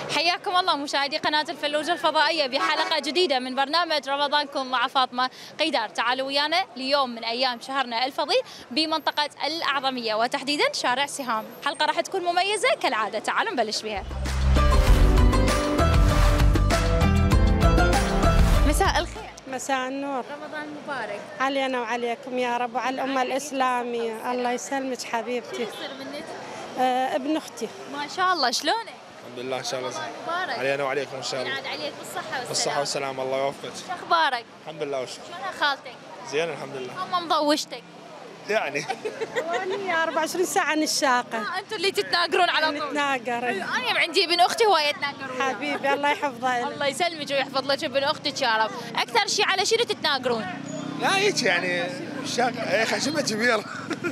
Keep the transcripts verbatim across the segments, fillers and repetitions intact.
حياكم الله مشاهدي قناة الفلوجة الفضائية بحلقة جديدة من برنامج رمضانكم مع فاطمة قيدار. تعالوا ويانا ليوم من أيام شهرنا الفضيل بمنطقة الأعظمية وتحديدا شارع سهام. حلقة راح تكون مميزة كالعادة، تعالوا نبلش بها. مساء الخير. مساء النور. رمضان مبارك علينا وعليكم يا رب وعلى الأمة الإسلامية. الله يسلمك حبيبتي. شو يصير منك؟ آه ابن أختي. ما شاء الله، شلونك؟ الحمد لله ان شاء الله زين. مبارك علينا وعليكم ان شاء الله. ينعاد عليك بالصحة والسلامة. بالصحة والسلامة، الله يوفقك. شو أخبارك؟ الحمد لله والشكر. شلونها خالتك؟ زين الحمد لله. هم مضوجتك؟ يعني وأنا أربعة وعشرين ساعة نشاقة. آه، انتوا اللي تتناقرون على طول. نتناقر. انا عندي ابن اختي هو يتناقر وياه. حبيبي الله يحفظه لك. الله يسلمك ويحفظ لك ابن اختك يا رب. اكثر شيء على شنو تتناقرون؟ لا هيك يعني الشاق اي خشمه كبيره.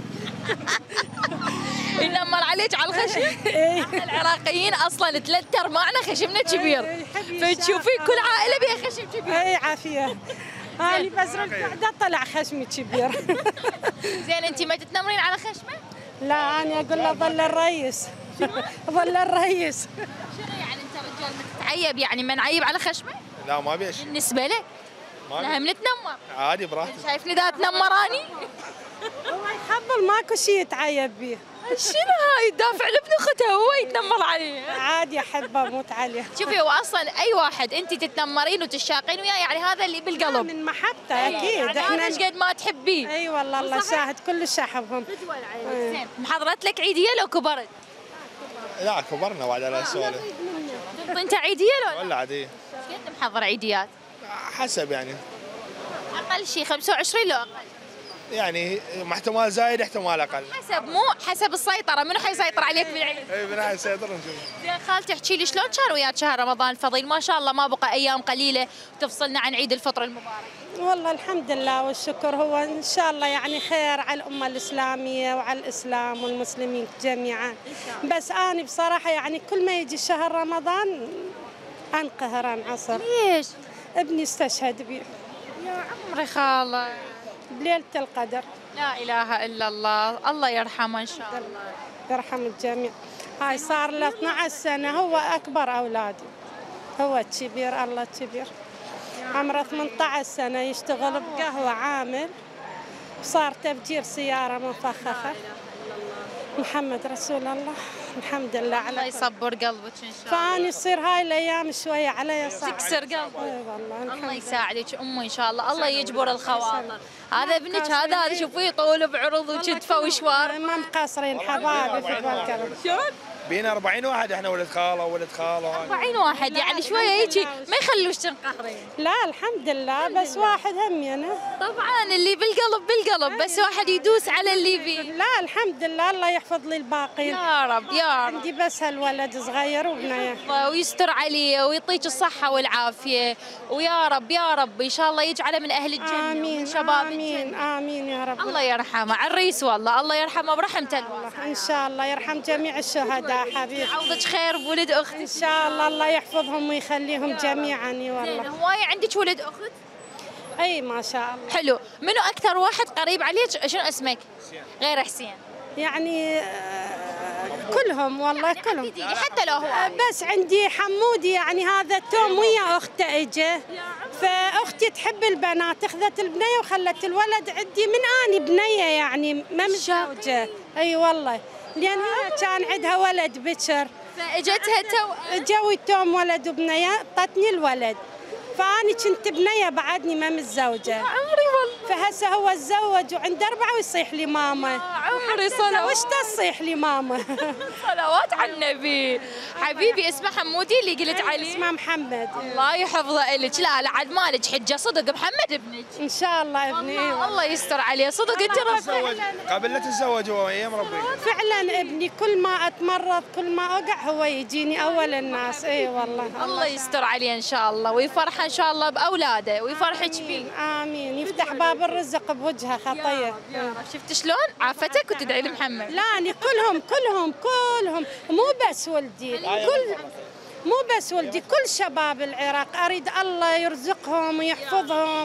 ينمر عليك على الخشم. احنا العراقيين اصلا ثلاث ارباعنا خشمنا كبير، فتشوفي كل عائله بها خشم كبير. اي عافية. أنا بس قاعدة طلع خشمي كبير. زين انت ما تتنمرين على خشمه؟ لا أنا أقول له ظل الرئيس. ظل الرئيس. شنو يعني انت رجال متعيب، يعني ما نعيب على خشمه؟ لا ما بيش. بالنسبه لك ما نحن بي. نتنمر. عادي براحتك. شايفني ذا تنمراني؟ هو يخبل ماكو شيء يتعيب به. شنو هاي تدافع لابن اختها هو يتنمر عليه؟ عادي أحبه أموت عليه. شوفي هو اصلا اي واحد انت تتنمرين وتشاقين وياه يعني هذا اللي بالقلب من محبته أكيد. يعني انا ايش قد ما تحبيه. اي والله الله شاهد كلش احبهم. زين محضرت لك عيديه لو كبرت؟ لا كبرنا بعد على السوالف. تنطي انت عيديه لو ولا عاديه. ايش قد محضر عيديات؟ حسب يعني. اقل شيء خمسة وعشرين لو اقل. يعني احتمال زايد احتمال اقل. حسب مو حسب السيطره، منو حيسيطر عليك بالعيد؟ اي من هاي السيطره نشوف. زين خالتي احكي لي شلون كان وياك شهر رمضان الفضيل؟ ما شاء الله ما بقى ايام قليله وتفصلنا عن عيد الفطر المبارك. والله الحمد لله والشكر، هو ان شاء الله يعني خير على الامه الاسلاميه وعلى الاسلام والمسلمين جميعا. بس انا بصراحه يعني كل ما يجي شهر رمضان انقهر انعصر. ليش؟ ابني استشهد بي يا عمري خاله بليله القدر. لا اله الا الله، الله يرحمه ان شاء الله. يرحم الجميع. هاي صار له اثني عشر سنه، هو اكبر اولادي، هو الكبير الله الكبير. عمره ثمانية عشر سنه يشتغل بقهوه عامل، صار تفجير سياره مفخخه. محمد رسول الله، الحمد لله على الله يصبر قلبك ان شاء الله. فاني يصير هاي الايام شويه علي صعب. تكسر قلبك. اي والله الحمد الله لله. يساعدك امي ان شاء الله، الله يجبر الخواطر. هذا ابنك هذا هذا شوفيه طول بعرض وكتفه وشوار. ما مقصرين حبايبي في القلب. شلون؟ بينا أربعين واحد احنا ولد خاله وولد خاله. أربعين واحد يعني شويه هيجي ما يخلوش تنقهرين. لا الحمد لله، بس واحد همي انا. طبعا اللي بالقلب بالقلب، بس واحد يدوس على اللي بيه. لا الحمد لله الله يحفظ لي الباقين. يا رب يا رب. عندي بس هالولد صغير وبنيه. ويستر عليه ويعطيك الصحة والعافية، ويا رب يا رب إن شاء الله يجعله من أهل الجنة امين ومن شباب امين الجنة. امين يا رب. الله يرحمه عريس والله، الله يرحمه برحمته الواسعة. ان شاء الله يرحم جميع الشهداء حبيبي. يعوضك خير بولد أختي. ان شاء الله الله يحفظهم ويخليهم جميعا. اي زين والله. هواية عندك ولد أخت؟ اي ما شاء الله. حلو، منو أكثر واحد قريب عليك؟ شنو اسمك؟ غير حسين. يعني آه، كلهم والله كلهم. أكيد يجي حتى لو هو. آه، بس عندي حمودي يعني هذا توم ويا اخته اجى، فاختي تحب البنات اخذت البنيه وخلت الولد عندي من اني بنيه يعني ما متزوجه. اي والله لان هي كان عندها ولد بكر، فاجتها تو. جوي توم ولد وبنيه اعطتني الولد، فاني كنت بنيه بعدني ما متزوجه. عمري والله. فهسه هو تزوج وعنده اربعه ويصيح لي ماما. عمري صلوات. وش تصيح لي ماما؟ صلوات على النبي. حبيبي اسمه حمودي اللي قلت عليه. اسمه محمد. الله يحفظه إلك. لا لا عاد مالك حجه صدق محمد ابنك. ان شاء الله ابني. الله, الله يستر عليه صدق انت تزوج قبل لا تتزوج هو ايام ربي. فعلا ابني كل ما اتمرض كل ما اوقع هو يجيني اول الناس. اي والله. الله يستر عليه ان شاء الله ويفرحه ان شاء الله باولاده ويفرحك فيه. امين. يفتح باب الرزق بوجهه خطيه. شفت شلون عافتك وتدعي لمحمد. لا أنا كلهم كلهم كلهم مو بس ولدي، كل مو بس ولدي كل شباب العراق اريد الله يرزقهم ويحفظهم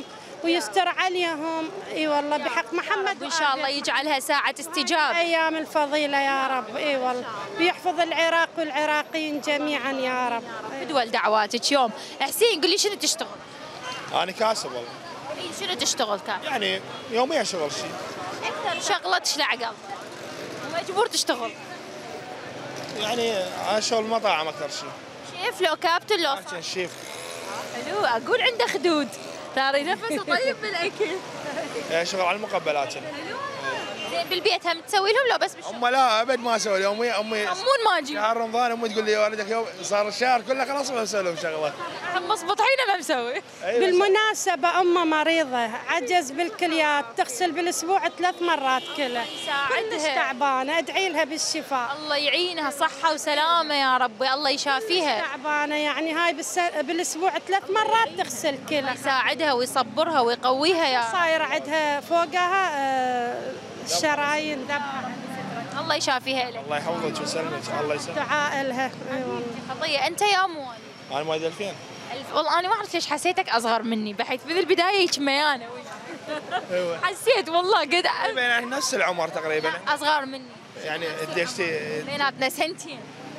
ويستر عليهم. اي والله بحق محمد، وان شاء الله يجعلها ساعه استجابه. ايام الفضيله يا رب. اي والله بيحفظ العراق والعراقيين جميعا يا رب. فدوى دعواتك يوم. حسين قل لي شنو تشتغل؟ انا كاسب والله. إي شنو تشتغل كان؟ يعني يوميا شغل شيء. اكثر شغله تشلع قلب ومجبور تشتغل. يعني انا شغل مطاعم اكثر شيء. شيف لو كابتن لو عشان شيف. حلو، اقول عنده خدود، ترى نفسه طيب بالاكل. يعني شغل على المقبلات. زين بالبيت هم تسوي لهم لو بس بالشغل؟ امي لا ابد ما اسوي يوميا. امي مون ما اجي شهر رمضان امي تقول لي والدك يوم صار الشهر كله خلاص ما اسوي لهم شغله. مصبطحينه ما مسوي. بالمناسبة أمه مريضة، عجز بالكليات، تغسل بالأسبوع ثلاث مرات كلها. كلش تعبانة، أدعي لها بالشفاء. الله يعينها صحة وسلامة يا ربي، الله يشافيها. تعبانة يعني هاي بالس... بالأسبوع ثلاث مرات تغسل كلها. يساعدها ويصبرها ويقويها يا صاير عندها فوقها آه شرايين ذبحة. الله يشافيها لك. الله يحفظك ويسلمك. الله يسلمك. دعاء لها. اي والله. خطية. أنت يا أمو انا مواليد ألفين. الف... والله أنا ما أعرف ليش حسيتك أصغر مني، بحيث في البداية هيك ميانة. ايوه حسيت والله قد يعني نفس العمر تقريبا. أصغر مني يعني قديشتي؟ بيناتنا سنتين.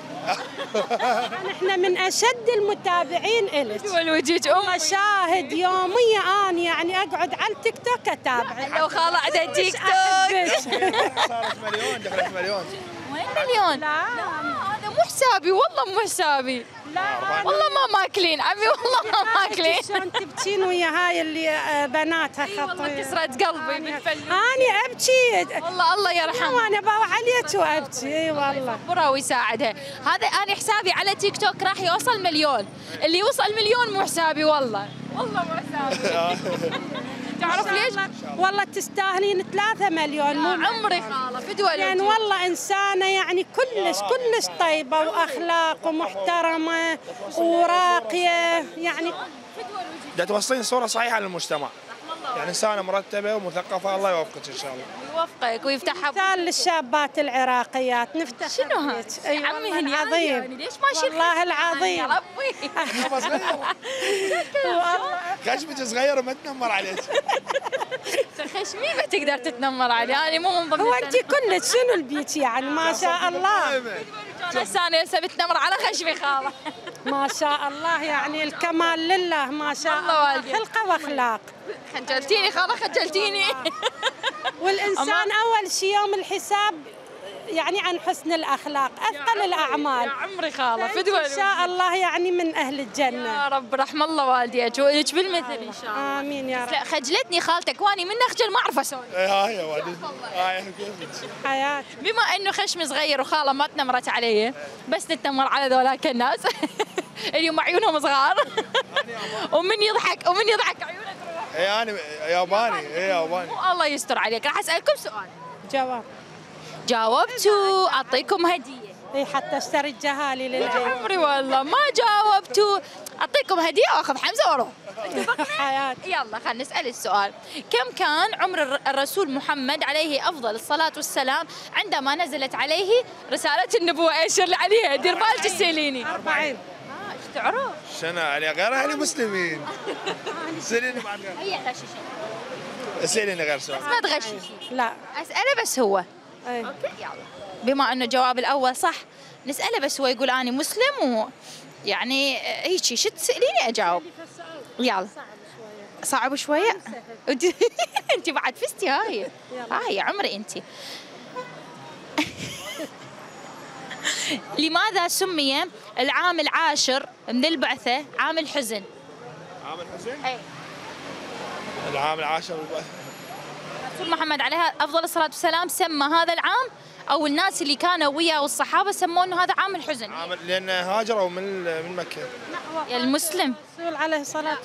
احنا من اشد المتابعين الك. والوجيج ام مشاهد يوميه. انا يعني اقعد على التيك توك اتابع. لو خاله عندها تيك توك. صارت مليون، دخلت مليون. وين مليون؟ لا هذا مو حسابي، والله مو حسابي. لا والله ما ماكلين عمي، والله ما ماكلين. شلون تبكين ويا هاي اللي آه، بناتها اي والله خطير. كسرت قلبي بالفلوس. انا ابكي والله الله يرحمها وانا بروح عليك وابكي. اي والله يصبرها ويساعدها. هذا انا حسابي على تيك توك راح يوصل مليون، اللي يوصل مليون مو حسابي والله، والله مو حسابي. تعرف ليش؟ والله تستاهلين ثلاثة مليون. مو عمري خاله فدوى يعني والله إنسانة يعني كلش كلش طيبة وأخلاق ومحترمة وراقية يعني. دا توصلين صورة صحيحة للمجتمع. يعني إنسانة مرتبة ومثقفة. الله يوفقك إن شاء الله. يوفقك ويفتحها. مثال للشابات العراقيات نفتخر. شنو هذا؟ أي عمي والله هني العظيم. يعني ليش ما شلت؟ والله العظيم. يا ربي. خشمك صغير وما تنمر عليك. خشمي ما تقدر تتنمر علي، انا مو من ضمن. هو أنت كلش شنو البيت يعني ما شاء الله. هسه انا هسه بتنمر على خشمي خاله. ما شاء الله يعني الكمال لله ما شاء الله الله. والدي. خلقة وأخلاق. خجلتيني خاله خجلتيني. والإنسان أول شيء يوم الحساب يعني عن حسن الأخلاق أثقل الأعمال. يا عمري خاله فأنت فدوى. إن شاء الله يعني من أهل الجنة. يا رب رحم الله والديك ولك بالمثل ان شاء الله. آمين يا رب. لا خجلتني خالتك واني من اخجل ما اعرف اسوي. هاي يا والدي. هاي كيفك؟ حياتي. بما انه خشمي صغير وخاله ما تنمرت علي، بس نتنمر على ذولاك الناس اليوم عيونهم صغار. ومن يضحك ومن يضحك عيونه تروح. اي انا ياباني. اي ياباني. الله يستر عليك. راح اسالكم سؤال. جواب. جاوبتوا اعطيكم هديه. اي حتى اشتري الجهالي يا للبيت. عمري والله ما جاوبتوا اعطيكم هديه واخذ حمزه واروح. حياتي. يلا خلينا نسال السؤال. كم كان عمر الر- الرسول محمد عليه افضل الصلاه والسلام عندما نزلت عليه رساله النبوه؟ ايش اللي عليها؟ دير بالك تساليني. أربعين. اه ايش تعرف؟ شنو يعني غير اهل مسلمين. سأليني بعد غير. هي غششي سأليني غير سؤال. ما تغششي. لا. اساله بس هو. أي. اوكي يلا. بما انه الجواب الاول صح نساله بس هو يقول اني مسلم و يعني هيك شو تساليني اجاوب. يلا. صعب شويه. انت انت بعد فزتي هاي. هاي عمري انت. لماذا سمي العام العاشر من البعثه عام الحزن؟ عام الحزن؟ اي. العام العاشر. الرسول محمد عليه افضل الصلاه والسلام سمى هذا العام، او الناس اللي كانوا وياه والصحابه سموه انه هذا عام الحزن. عام لان هاجروا من من مكه. يا المسلم. الرسول عليه الصلاة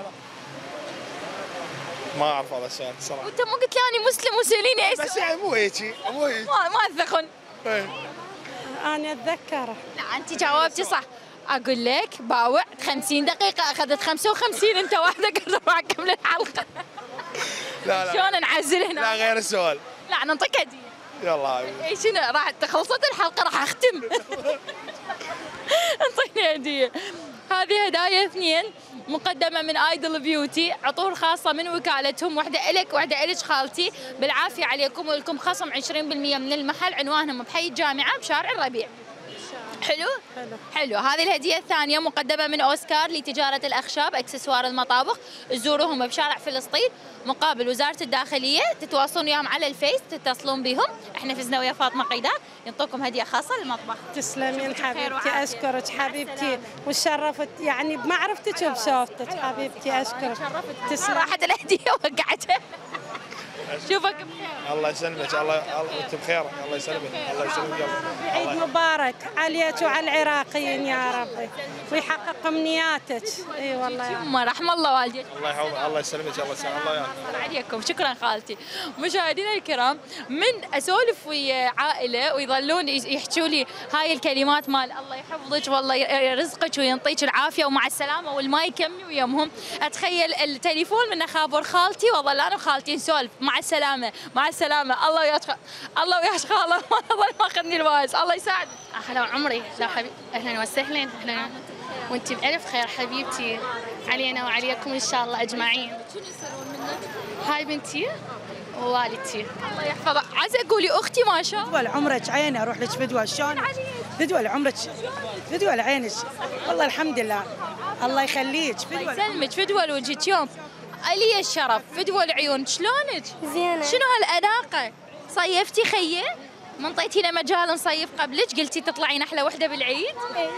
ما اعرف هذا السؤال صراحه. وانت مو قلت لي اني مسلم وساليني اي بس سؤال؟ يعني مو هيك مو هيك. ما ما اثخن. إيه. أنا أتذكره. لا انت جاوبتي صح. اقول لك باوع خمسين دقيقه اخذت خمسة وخمسين، انت واحده قدر معك كمل الحلقه. لا لا شلون نعزل هنا؟ لا غير السؤال. لا نعطيك هديه. يلا حبيبي. اي شنو راح خلصت الحلقه راح اختم. انطيني هديه. هذه هدايا اثنين مقدمه من ايدل بيوتي، عطور خاصه من وكالتهم، واحده الك واحده الك خالتي، بالعافيه عليكم ولكم خصم عشرين بالمئة من المحل. عنوانهم بحي الجامعه بشارع الربيع. حلو؟ حلو. حلو. هذه الهدية الثانية مقدمة من أوسكار لتجارة الأخشاب، إكسسوار المطابخ. زوروهم بشارع فلسطين مقابل وزارة الداخلية، تتواصلون وياهم على الفيس، تتصلون بهم. احنا فزنا ويا فاطمة قيدار، ينطوكم هدية خاصة للمطبخ. تسلمين حبيبتي، أشكرك حبيبتي، وشرفت يعني بمعرفتك وبصوتك حبيبتي، أشكرك. تسلم. راحت الهدية وقعتها. شوفك بخير. الله يسلمك، الله الله انت بخير، الله يسلمك، الله يسلمك. عيد مبارك عليك وعلى العراقيين يا ربي، ويحقق امنياتك. اي والله يا يما رحم الله والديك. الله يحفظك، الله يسلمك، الله يسلمك، الله يحفظك. عليكم. شكرا خالتي. مشاهدينا الكرام، من اسولف ويا عائله ويظلون يحكوا لي هاي الكلمات مال الله يحفظك والله يرزقك وينطيك العافيه ومع السلامه والما يكمني ويمهم، اتخيل التليفون من خابر خالتي واظل انا وخالتي نسولف مع السلامه مع السلامه. الله وياك الله وياك خاله، ما ماخذني الواز، الله يساعدك. اهلا عمري، لا حبيبي اهلا وسهلا، اهلا وانت بالف خير حبيبتي، علينا وعليكم ان شاء الله اجمعين. هاي بنتي ووالدتي. الله يحفظها. عايزه اقولي اختي ما شاء الله. فدوى لعمرك عيني، اروح لك فدوى شلون؟ فدوى لعمرك، فدوى لعينك، والله الحمد لله، الله يخليك. فدوى يسلمك، فدوى لوجهك يوم. الي الشرف، فدوى العيون، شلونك؟ زينه. شنو هالاناقه؟ صيفتي خيه؟ ما انطيتينا مجال نصيف قبلك، قلتي تطلعين احلى وحده بالعيد؟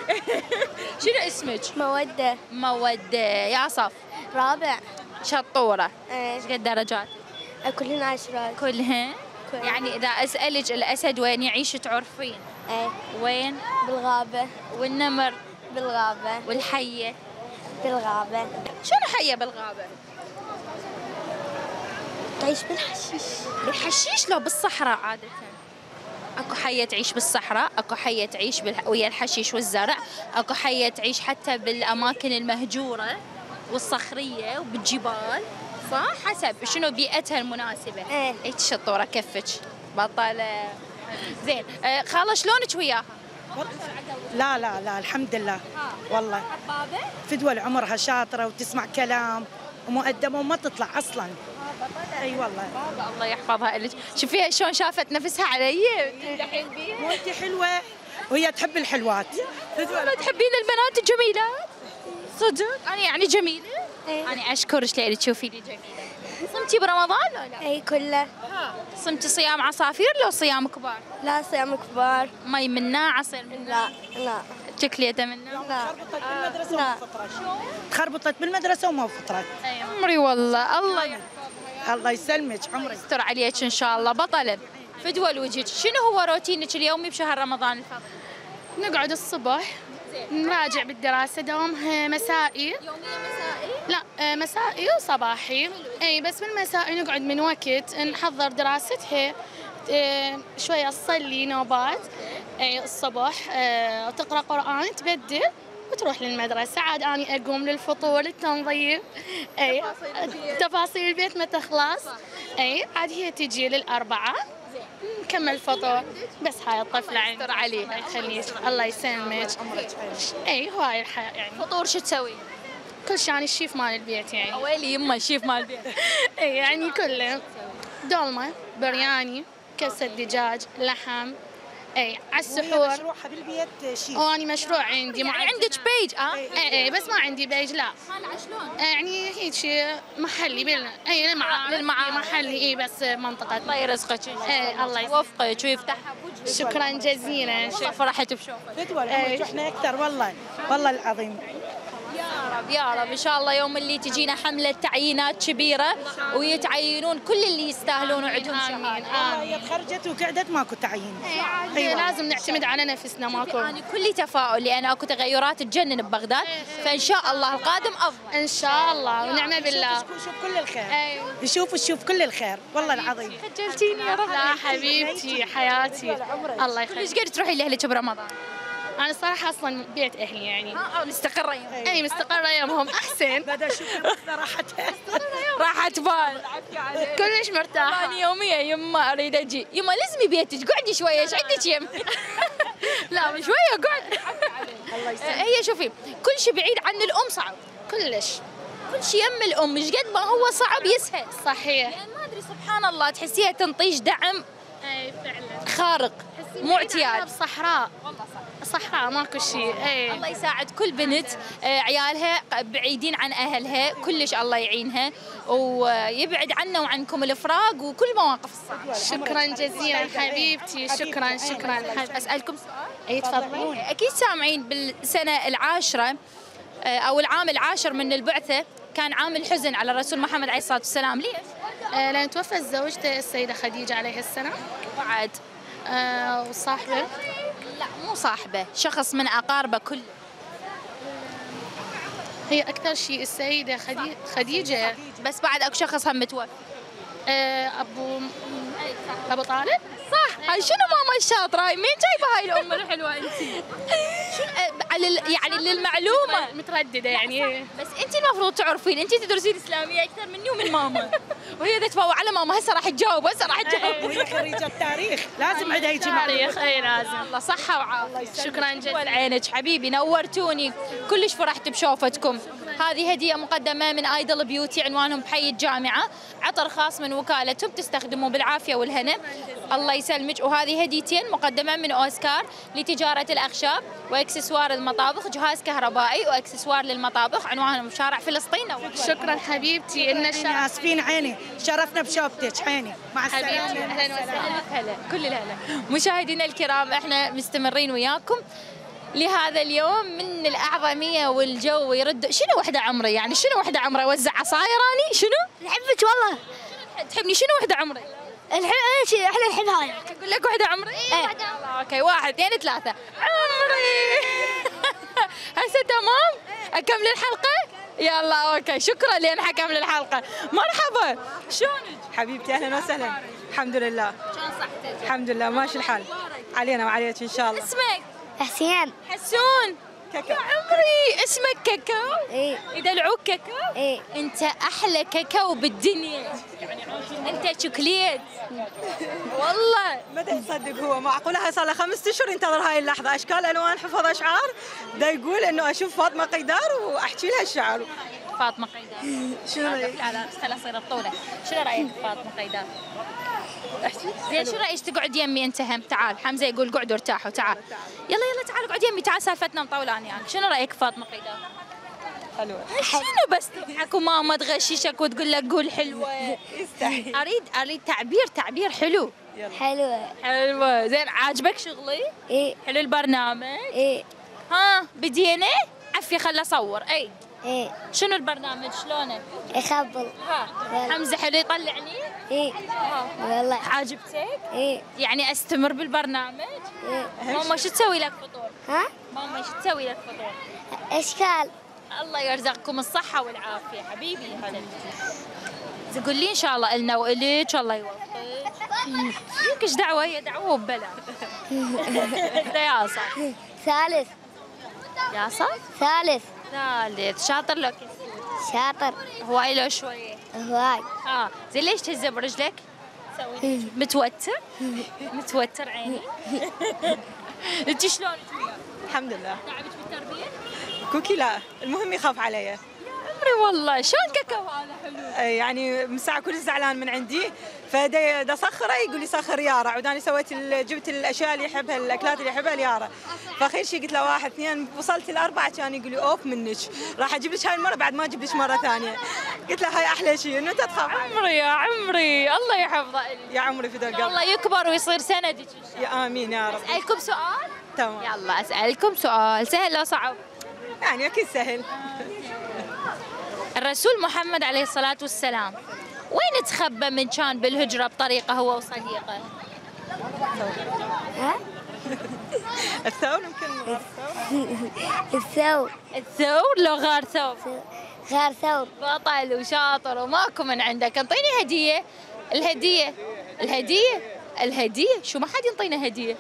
شنو اسمك؟ موده. موده. يا صف رابع. شطوره. ايه. ايش قد درجات؟ كلهن عشرات. كلهن؟ كل. يعني اذا اسالك الاسد وين يعيش تعرفين؟ ايه. وين؟ بالغابه. والنمر؟ بالغابه. والحيه؟ بالغابه. شنو حيه بالغابه؟ تعيش بالحشيش. بالحشيش لو بالصحراء عادة؟ اكو حية تعيش بالصحراء، اكو حية تعيش بال... ويا الحشيش والزرع، اكو حية تعيش حتى بالاماكن المهجورة والصخرية وبالجبال، صح؟ حسب شنو بيئتها المناسبة. ايه. اي شطورة كفك بطلة. زين، آه خالة شلونك وياها؟ لا لا لا الحمد لله والله. فدوى لعمرها شاطره وتسمع كلام ومؤدبه وما تطلع اصلا. اي والله. بابا الله يحفظها لك. شوفيها شلون شافت نفسها علي تمدحين بيها. وانت حلوه وهي تحب الحلوات. ما تحبين البنات الجميلات؟ صدق؟ أنا يعني جميلة؟ ايه. أنا أشكرك لأنك تشوفي لي جميلة. صمتي برمضان ولا لا؟ اي كله. صمتي صيام عصافير لو صيام كبار؟ لا صيام كبار. مي منا عصير منا؟ لا لا شكليته منا؟ لا. بالمدرسه لا. وما فطرت. تخربطت بالمدرسه وما فطرت. أي عمري والله الله يحفظها. الله يسلمك عمري. يستر عليك إن شاء الله بطلة. فدوى لوجهك، شنو هو روتينك اليومي بشهر رمضان الفضيل؟ نقعد الصبح نراجع بالدراسة، دوامها مسائي. يوميا مسائي؟ لا آه، مسائي وصباحي. اي بس بالمسائي نقعد من وقت نحضر دراستها، آه، شوية تصلي نوبات اي الصبح، آه، تقرأ قرآن، تبدل وتروح للمدرسة. عاد أنا أقوم للفطور للتنظيف، اي تفاصيل البيت ما تخلص. اي عاد هي تجي للأربعة نكمل فطور. بس هاي الطفلة عندي. يستر عليها. الله يخليك، الله يسلمك. اي هواي الحياة يعني. فطور شو تسوي؟ كل شيء يعني الشيف مال البيت يعني. ويلي يما الشيف مال البيت. اي يعني كله دولمة، برياني، كبسة دجاج، لحم. اي على السحور. مشروعها بالبيت شيء. واني مشروع عندي. يعني عندك بيج اه؟ اي اي بس ما عندي بيج لا. شلون؟ يعني هيك شيء محلي بال اي للمعارض. للمعارض. محلي اي بس منطقة. الله يرزقك. ايه الله يوفقك ويفتحها بوجهك. شكرا جزيلا. والله فرحت بشوفك. فدوى لعمرك احنا اكثر والله، والله العظيم. يا رب يا رب ان شاء الله يوم اللي تجينا حمله تعيينات كبيره ويتعينون كل اللي يستاهلون وعندهم آمين شهاده. آمين. هي تخرجت وقعدت ماكو تعيين. أيوة. لازم نعتمد على نفسنا ماكو. انا كلي تفاؤل لان اكو تغيرات تجنن ببغداد، فان شاء الله القادم افضل. ان شاء الله ونعم بالله. يشوف يشوف كل الخير. ايوه. يشوف يشوف كل الخير والله العظيم. خجلتيني يا رب. لا حبيبتي حياتي الله يخليك. ليش قد تروحي لاهلك برمضان؟ انا صراحه اصلا بيت اهلي يعني. اه مستقره يوم. اي مستقره يومهم احسن. بدا اشوف راحتها. راحت بال. كلش مرتاحه. انا يوميا يما اريد اجي، يما لزمي بيتك قعدي شويه، ايش عندك يم؟ لا شويه قعد. هي شوفي كل شيء بعيد عن الام صعب. كلش كل شيء يم الام، مش قد ما هو صعب يسهل. صحيح. يعني ما ادري سبحان الله تحسيها تنطيش دعم اي فعلا خارق مو اعتياد. بصحراء والله صح. صحراء ماكو شيء. اي الله يساعد كل بنت آه، عيالها بعيدين عن اهلها، كلش الله يعينها ويبعد عنا وعنكم الافراق وكل مواقف الصعبه. شكرا جزيلا حبيبتي، شكرا شكرا. اسالكم سؤال؟ اي تفضلين. اكيد سامعين بالسنه العاشره آه، او العام العاشر من البعثه كان عام الحزن على الرسول محمد عليه الصلاه والسلام، ليش؟ آه لان توفت زوجته السيده خديجه عليه السلام. بعد آه وصاحبه. لا مو صاحبه، شخص من اقاربه كله. هي اكثر شيء السيده خدي... خديجه. بس بعد اكو شخص هم متوفى. آه ابو ابو طالب. صح. هاي شنو ماما الشاطره هاي؟ مين جايبه هاي الام الحلوه انت؟ شنو آه، على ال- يعني للمعلومه متردده يعني. بس انت المفروض تعرفين، انت تدرسين اسلاميه اكثر مني ومن ماما. وهي اذا تفوق على ماما هسه راح تجاوب، هسه راح تجاوب. وهي خريجة تاريخ لازم عندها يجي تاريخ. اي لازم. الله صحه وعافيه. شكرا جزيلا. والعينك حبيبي، نورتوني، كلش فرحت بشوفتكم. هذه هديه مقدمه من ايدل بيوتي، عنوانهم بحي الجامعه، عطر خاص من وكالتهم تستخدموه بالعافيه والهنا. الله يسلمك. وهذه هديتين مقدمه من اوسكار لتجاره الاخشاب واكسسوار المطابخ، جهاز كهربائي واكسسوار للمطابخ، عنوانهم شارع فلسطين. شكرا حبيبتي. ان الشرف. اسفين عيني، شرفنا بشوفتك عيني. مع حبيبتي السلامة. اهلا وسهلا. هلا كل الهلا. مشاهدينا الكرام احنا مستمرين وياكم لهذا اليوم من الأعظمية والجو يرد. شنو وحدة عمري يعني؟ شنو وحدة عمري؟ وزع عصاير أني؟ شنو؟ نحبك والله. تحبني شنو وحدة عمري؟ الحين ايش احنا نحب هاي. أقول لك وحدة عمري؟ ايه وحدة عمري. أوكي واحد اثنين ثلاثة. عمري. هسه تمام؟ أكمل الحلقة؟ يلا أوكي، شكرا لأن حكمل الحلقة. مرحبا. شلونك؟ حبيبتي اهلا وسهلا. الحمد لله. شلون صحتك؟ الحمد لله ماشي الحال. علينا وعليك ان شاء الله. اسمك؟ حسين. حسون. كاكا. يا عمري اسمك كاكاو؟ ايه يدلعوك كاكاو؟ ايه انت احلى كاكاو بالدنيا. انت شوكليت. والله متى يصدق هو معقوله هاي صار له خمس اشهر ينتظر هاي اللحظه، اشكال الوان حفظ اشعار، دا يقول انه اشوف فاطمه قيدار واحكي لها الشعر. فاطمه قيدار. شنو رايك؟ لا لا بس خليها تصير الطوله. شنو رايك بفاطمه قيدار؟ احكي. زين شو رايك تقعد يمي انت هم؟ تعال حمزه يقول قعدوا ارتاحوا تعال. يلا يلا تعال اقعد يمي، تعال سالفتنا مطولان يعني. شنو رايك بفاطمه قيدار؟ حلوه. شنو بس تضحك وماما تغششك وتقول لك قول حلوه؟ يستحي. اريد اريد تعبير تعبير حلو. حلوة. حلوه. زين عاجبك شغلي؟ ايه حلو البرنامج؟ ايه ها بدينا؟ عفي خل اصور. اي ايه شنو البرنامج شلونه؟ يخبل. ها حمزه حلو يطلعني؟ ايه ها والله. عاجبتك؟ ايه يعني استمر بالبرنامج؟ ايه ماما شو تسوي لك فطور؟ ها ماما شو تسوي لك فطور؟ اشكال. الله يرزقكم الصحة والعافية حبيبي. تقول لي إن شاء الله إلنا وإلك الله يوفقك. ليكش دعوة، هي دعوة ببلا. أنت يا صح. ثالث. يا صح؟ ثالث. ثالث. شاطر لك. شاطر. هواي لو شوية. هواي. اه زين ليش تهزه برجلك؟ سوي متوتر؟ متوتر عيني. انت شلونك؟ الحمد لله. تعبت بالتربية؟ كوكي لا، المهم يخاف علي. عمري والله شلون كاكاو هذا حلو؟ يعني من ساعه كل زعلان من عندي، فدا دا صخره يقول لي صخر يارا، عوداني سويت ال- جبت الاشياء اللي يحبها، الاكلات اللي يحبها ليارا. فخير شيء قلت له واحد اثنين، وصلت الاربعه كان يقول لي اوف منك، راح اجيب لك هاي المره بعد ما اجيب لك مره ثانيه. قلت له هاي احلى شيء انه انت تخاف علي. عمري يا عمري الله يحفظه لي. يا عمري في ذا القلب. الله يكبر ويصير سندك. يا امين يا رب. اسالكم سؤال؟ تمام. يلا اسالكم سؤال، سهل لو صعب؟ يعني اكيد سهل. الرسول محمد عليه الصلاة والسلام وين تخبى من كان بالهجرة بطريقة هو وصديقه؟ ها الثور يمكن. الثور. الثور لو غار ثور؟ غار ثور. بطل وشاطر وماكو من عندك. انطيني هدية. الهدية الهدية الهدية شو ما حد ينطينا هدية.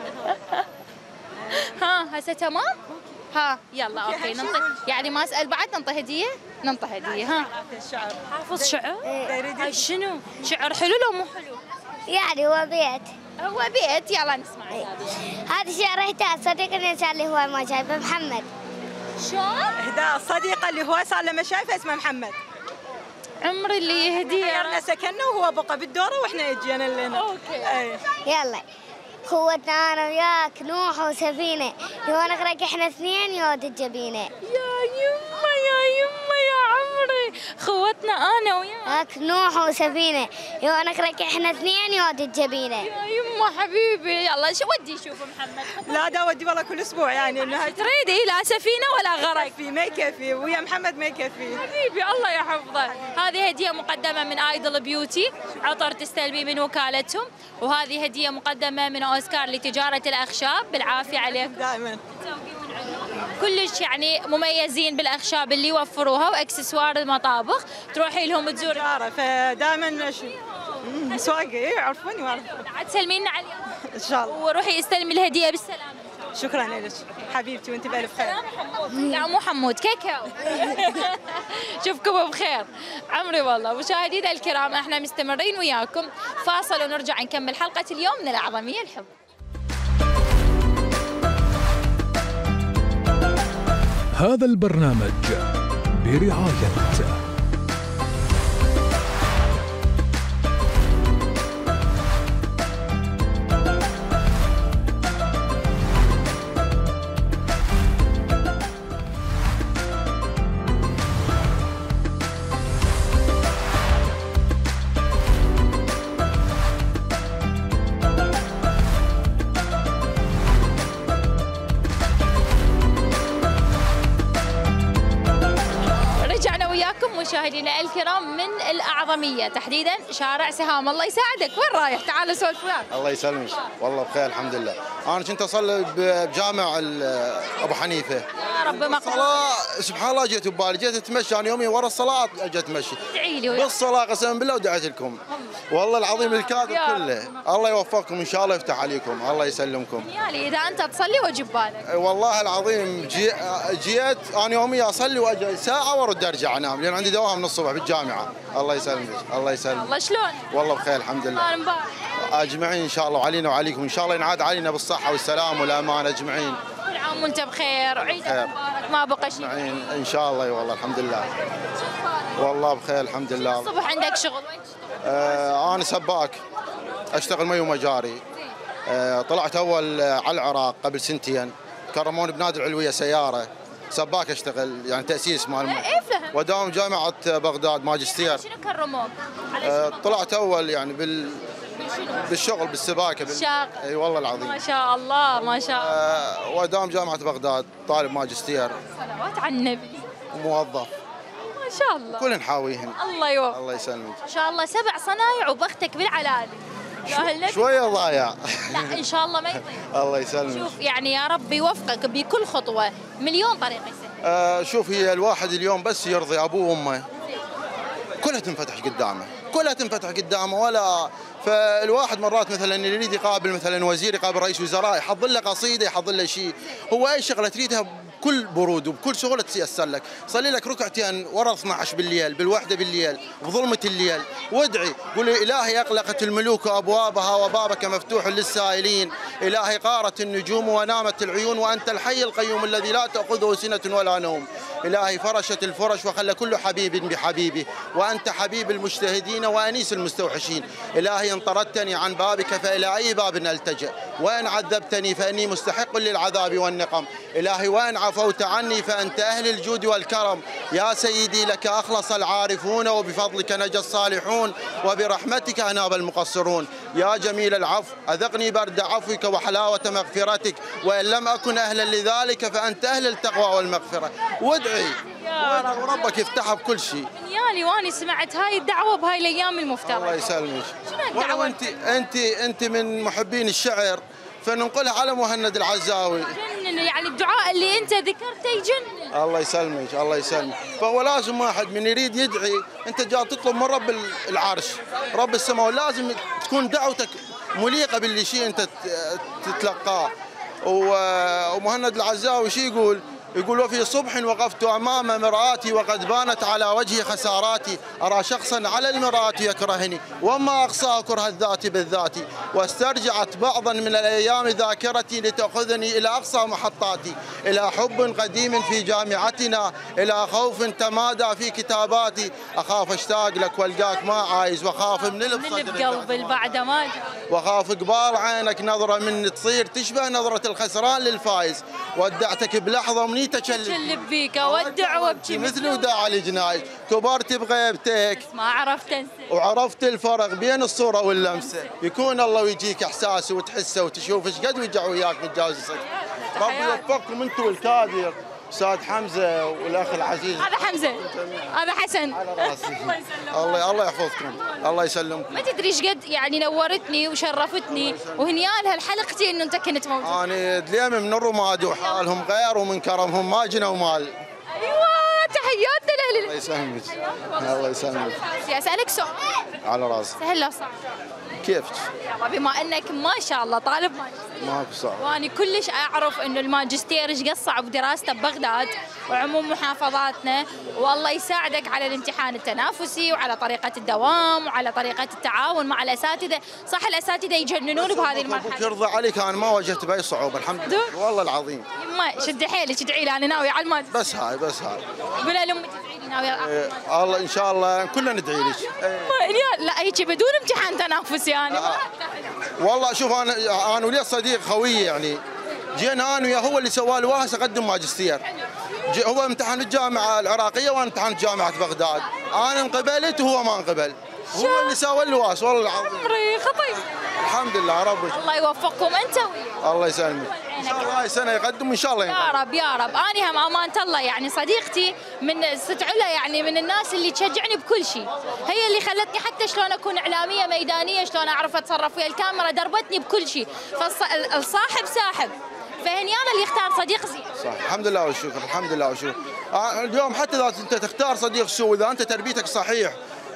ها هسه تمام؟ ها يلا اوكي ننطي يعني ما اسال بعد ننطي هديه؟ ننطي هديه. ها الشعر. حافظ شعر؟ إيه. هاي شنو؟ شعر حلو لو مو حلو؟ يعني هو بيت. هو بيت. يلا نسمع. هذا شعر يحتاج صديق الانسان اللي هو ما جايبه محمد. شلون؟ اهداء الصديقه اللي هو صار لما شايفه اسمه محمد. عمري اللي يهدي. غيرنا سكننا وهو بقى بالدوره واحنا اجينا لنا. اوكي. اي. يلا خوتنا انا وياك نوح وسفينه، يا نغرق احنا اثنين يا تجبينه. يا يما يا يما يا عمري، خوتنا انا وياك نوح وسفينه، يا نغرق احنا اثنين يا تجبينه. يا يما حبيبي. يلا شو ودي يشوف محمد؟ لا دا ودي والله كل اسبوع يعني انه تريدي لا سفينه ولا غرق؟ في ما يكفي، ويا محمد ما يكفي. حبيبي الله يحفظه. هذه هديه مقدمه من ايدل بيوتي، عطر تستلمي من وكالتهم، وهذه هديه مقدمه من اوسكار لتجاره الاخشاب. بالعافيه عليكم دائما. كلش يعني مميزين بالاخشاب اللي يوفروها واكسسوار المطابخ، تروحي لهم تزوري. فدائما مسواقه يعرفوني ويعرفوني. عاد تسلمينا عليهم ان شاء الله، وروحي استلمي الهديه بالسلامه. شكرا لك حبيبتي وانت بالف خير. لا مو حمود كيكاو. شوفكم بخير عمري. والله مشاهدينا الكرام احنا مستمرين وياكم، فاصل ونرجع نكمل حلقه اليوم من الأعظمية الحب. هذا البرنامج برعاية مشاهدينا الكرام من الأعظمية، تحديدا شارع سهام. الله يساعدك، وين رايح؟ تعال سولف وياك. الله يسلمك. والله بخير الحمد لله. انا كنت اصلي بجامع ابو حنيفه. يا رب مقبول. الصلاه سبحان الله جيت ببالي، جيت اتمشى انا يومي ورا الصلاه، اجي اتمشى. ادعي لي بالصلاه قسما بالله ودعيت لكم. والله العظيم الكاتب كله. الله يوفقكم ان شاء الله يفتح عليكم، الله يسلمكم. يالي اذا انت تصلي واجي ببالك. والله العظيم جي... جيت انا يومي اصلي واجي ساعه وارد ارجع انام، لان عندي دوام من الصبح بالجامعه. الله يسلمك. الله يسلمك. الله شلون؟ والله بخير الحمد لله. اجمعين ان شاء الله، وعلينا وعليكم ان شاء الله ينعاد علينا بالصحه والسلام والامان اجمعين. كل عام وانت بخير وعيدك مبارك، ما بقى شيء. اجمعين ان شاء الله. والله الحمد لله. والله بخير الحمد لله. الصبح عندك شغل؟ وين تشتغل؟ آه انا سباك، اشتغل مي ومجاري. آه طلعت اول على العراق قبل سنتين، كرموني بنادي العلويه سياره سباك اشتغل، يعني تاسيس مال ايه فهمت. وداوم جامعه بغداد ماجستير. شنو كرموك؟ آه طلعت اول يعني بال بالشغل بالسباكه بال... اي والله العظيم. ما شاء الله ما شاء الله. آه وداوم جامعه بغداد طالب ماجستير. صلوات على النبي. وموظف. ما شاء الله. كل نحاويهم. الله يوفقك. الله يسلمك. ما شاء الله سبع صنايع وبختك بالعلالي. شويه ضايع. لا ان شاء الله ما يضيع. الله يسلمك. شوف يعني يا رب يوفقك بكل خطوه، مليون طريقه يسهل. آه شوف هي الواحد اليوم بس يرضي ابوه وامه كلها تنفتح قدامه، كلها تنفتح قدامه. ولا فالواحد مرات مثلا اللي يريد يقابل مثلا وزير، يقابل رئيس وزراء، يحضر له قصيده، يحضر له شيء. هو اي شغله تريدها بكل برود وبكل سهوله تيسر لك. صلي لك ركعتين ورا اثني عشر بالليل، بالوحده بالليل، بظلمه الليل، وادعي قول الهي اغلقت الملوك ابوابها وبابك مفتوح للسائلين. الهي قارت النجوم ونامت العيون وانت الحي القيوم الذي لا تاخذه سنه ولا نوم. الهي فرشت الفرش وخلى كل حبيب بحبيبه، وانت حبيب المجتهدين وانيس المستوحشين. الهي ان طردتني عن بابك فالى اي باب التجا، وان عذبتني فاني مستحق للعذاب والنقم. الهي وان عفوت عني فانت اهل الجود والكرم. يا سيدي لك اخلص العارفون، وبفضلك نجا الصالحون، وبرحمتك اناب المقصرون. يا جميل العفو اذقني برد عفوك وحلاوه مغفرتك، وان لم اكن اهلا لذلك فانت اهل التقوى والمغفره. وادعي وادعي وربك يفتحها بكل شيء. يالي واني سمعت هاي الدعوه بهاي الايام المفترجه. الله يسلمك. شنو الدعوه؟ انت انت انت من محبين الشعر، فننقلها على مهند العزاوي. جنن يعني الدعاء اللي انت ذكرته يجنن. الله يسلمك الله يسلمك. فهو لازم واحد من يريد يدعي، انت جاي تطلب من رب العرش رب السماء، ولازم تكون دعوتك مليقه باللي شيء انت تتلقاه. ومهند العزاوي شو يقول؟ يقول وفي صبح وقفت أمام مرآتي وقد بانت على وجهي خساراتي، أرى شخصا على المرآة يكرهني وما أقصاه كره الذات بالذات، واسترجعت بعضا من الأيام ذاكرتي لتأخذني إلى أقصى محطاتي، إلى حب قديم في جامعتنا، إلى خوف تمادى في كتاباتي، أخاف أشتاق لك والقاك ما عايز، وأخاف من اللي بقلب البعد ما جاء، وأخاف قبال عينك نظرة مني تصير تشبه نظرة الخسران للفايز، ودعتك بلحظة منيتك شلب بيك اودع وابكي مثل وداع الجنايز، كبرت بغيبتك ما عرفت انسى وعرفت الفرق بين الصورة واللمسة، يكون الله ويجيك احساسه وتحسه وتشوف ايش قد وجع وياك متجاوزك. ربي يوفقكم انت والكادر، استاذ حمزه والاخ العزيز. هذا حمزه هذا حسن. على راسي. الله الله يحفظكم، الله يسلمكم. ما تدري ايش قد يعني نورتني وشرفتني وهنيال هالحلقتي انه انت كنت موجود. انا دليم من الرماد وحالهم غير ومن كرمهم ما جنوا مال. ايوه تحياتنا لاهل. الله يسلمك الله يسلمك. اسالك سؤال على راسي. سهل لو صعب؟ كيف؟ يلا بما انك ما شاء الله طالب ماجستير. ماكو صعب. واني كلش اعرف انه الماجستير ايش قد صعب دراسته ببغداد وعموم محافظاتنا، والله يساعدك على الامتحان التنافسي وعلى طريقه الدوام وعلى طريقه التعاون مع الاساتذه، صح الاساتذه يجننون بهذه المرحله. يرضى عليك انا ما واجهت باي صعوبه الحمد لله والله العظيم. يما شدي حيلك ادعي لي انا ناوي على الماجستير. بس هاي بس هاي. قولها لامي تدعي لي ناوي على إيه الله ان شاء الله كلنا ندعي لك. إيه. لا هيك بدون امتحان تنافسي انا. والله شوف انا انا ولي صديق خوي يعني جينا انا وياه هو اللي سوى لي واسه اقدم ماجستير. هو امتحان الجامعه العراقيه وانا امتحان جامعه بغداد، انا انقبلت وهو ما انقبل. هو اللي سوى الواس والله العظيم. عمري خطيب. الحمد لله ربي. الله يوفقكم انت وياه. الله يسلمك. ان شاء الله هاي السنه يقدم وان شاء الله ينقبل. يا رب يا رب، اني هم امانه الله يعني صديقتي من ست علا يعني من الناس اللي تشجعني بكل شيء، هي اللي خلتني حتى شلون اكون اعلاميه ميدانيه، شلون اعرف اتصرف ويا الكاميرا، دربتني بكل شيء، فالصاحب ساحب. فهني انا اللي اختار صديق زين. صح الحمد لله والشكر الحمد لله والشكر. اليوم حتى اذا انت تختار صديق سوء اذا انت تربيتك صحيح